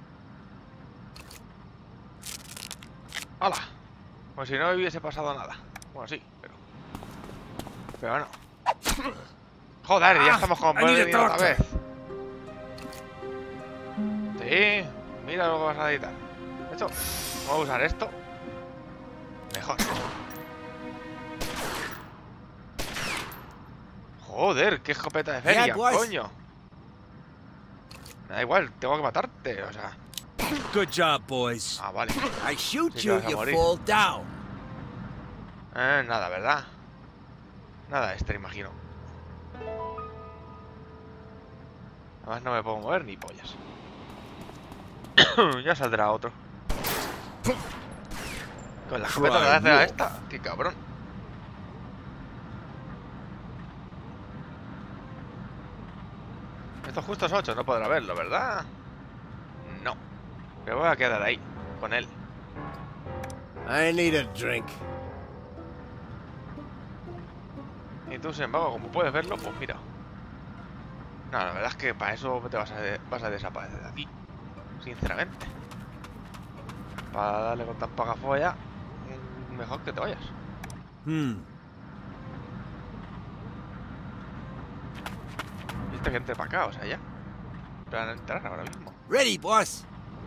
¡Hala! Como si no hubiese pasado nada. Bueno, sí, pero... Pero no. Joder, ya estamos con I need a Bernie otra doctor. vez. Sí, mira lo que vas a editar. De hecho, vamos a usar esto. Mejor. Joder, qué escopeta de feria, Yeah, boys. coño. Me da igual, tengo que matarte, o sea... Good job, boys. Ah, vale. I shoot Sí que you, vas a you morir. fall down. Eh, nada, ¿verdad? Nada este, imagino. Además no me puedo mover ni pollas. Ya saldrá otro. Con la escopeta que le hace a esta. Qué cabrón. Esto justo es ocho, no podrá verlo, ¿verdad? No. Me voy a quedar ahí, con él. I need a drink. Y tú, sin embargo, como puedes verlo, pues mira. No, la verdad es que para eso te vas a, de vas a desaparecer de aquí. Sinceramente. Para darle con tan poca folla, mejor que te vayas. Hmm. Viste que entre para acá, o sea, ya. Van a entrar ahora mismo. Ready, boss.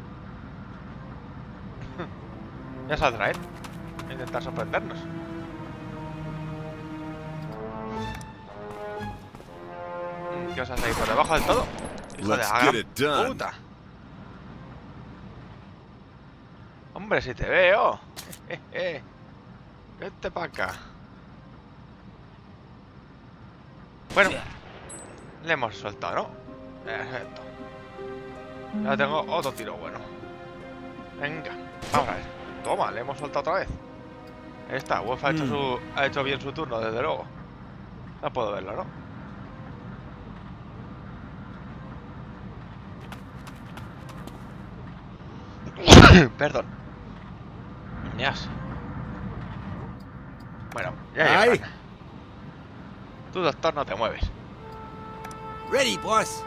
Ya saldrá él. A intentar sorprendernos. ¿Qué os hace ahí por debajo del todo? Hijo de Let's la get gran it done. puta. Hombre, si te veo. Eh, eh, eh. Vete para acá. Bueno, le hemos soltado, ¿no? Perfecto. Ya tengo otro tiro bueno. Venga, vamos a ver. Toma, le hemos soltado otra vez. Ahí está, Wolf ha hecho, Mm. su, ha hecho bien su turno, desde luego. No puedo verlo, ¿no? Perdón. Yes. Bueno, ya Ay. llegan. Tú, doctor, no te mueves. Ready, boss.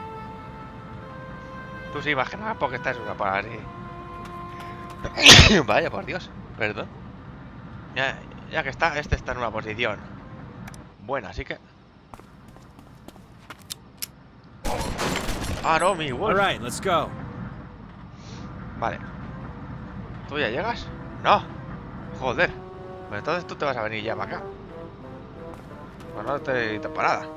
Tú sí, más que nada porque estás en una parada así. Vaya, por Dios. Perdón. Ya, ya que está, este está en una posición buena, así que... Ah, no, mi All Wolf. right, let's go. Vale. ¿Tú ya llegas? No. Joder. Pues entonces tú te vas a venir ya para acá. Pues no te necesito para nada.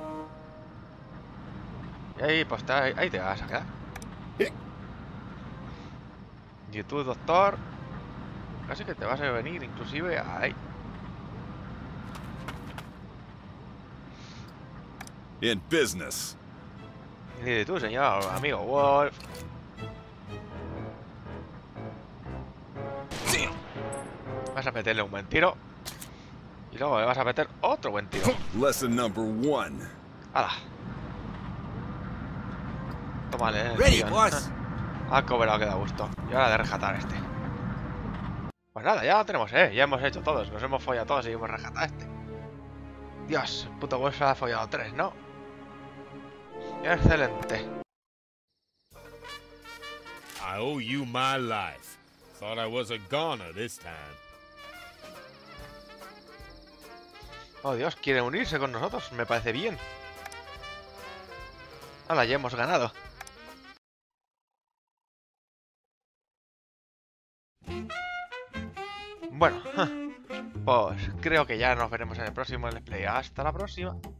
Y ahí, pues te, ahí te vas a quedar. Y tú, doctor, casi que te vas a venir inclusive ahí. In business. Y tú, señor amigo Wolf. Vas a meterle un buen tiro. Y luego le vas a meter otro buen tiro. Lesson number one. ¡Hala! Tómale, eh, Ready, tío. boss. Ha cobrado que da gusto. Y ahora de rescatar a este. Pues nada, ya lo tenemos, eh. Ya hemos hecho todos. Nos hemos follado todos y hemos rescatado a este. Dios, el puto Wolf ha follado tres, ¿no? Excelente. I owe you my life. Thought I was a goner this time. Oh Dios, quiere unirse con nosotros. Me parece bien. Hala, ya hemos ganado. Bueno, pues creo que ya nos veremos en el próximo Let's Play. Hasta la próxima.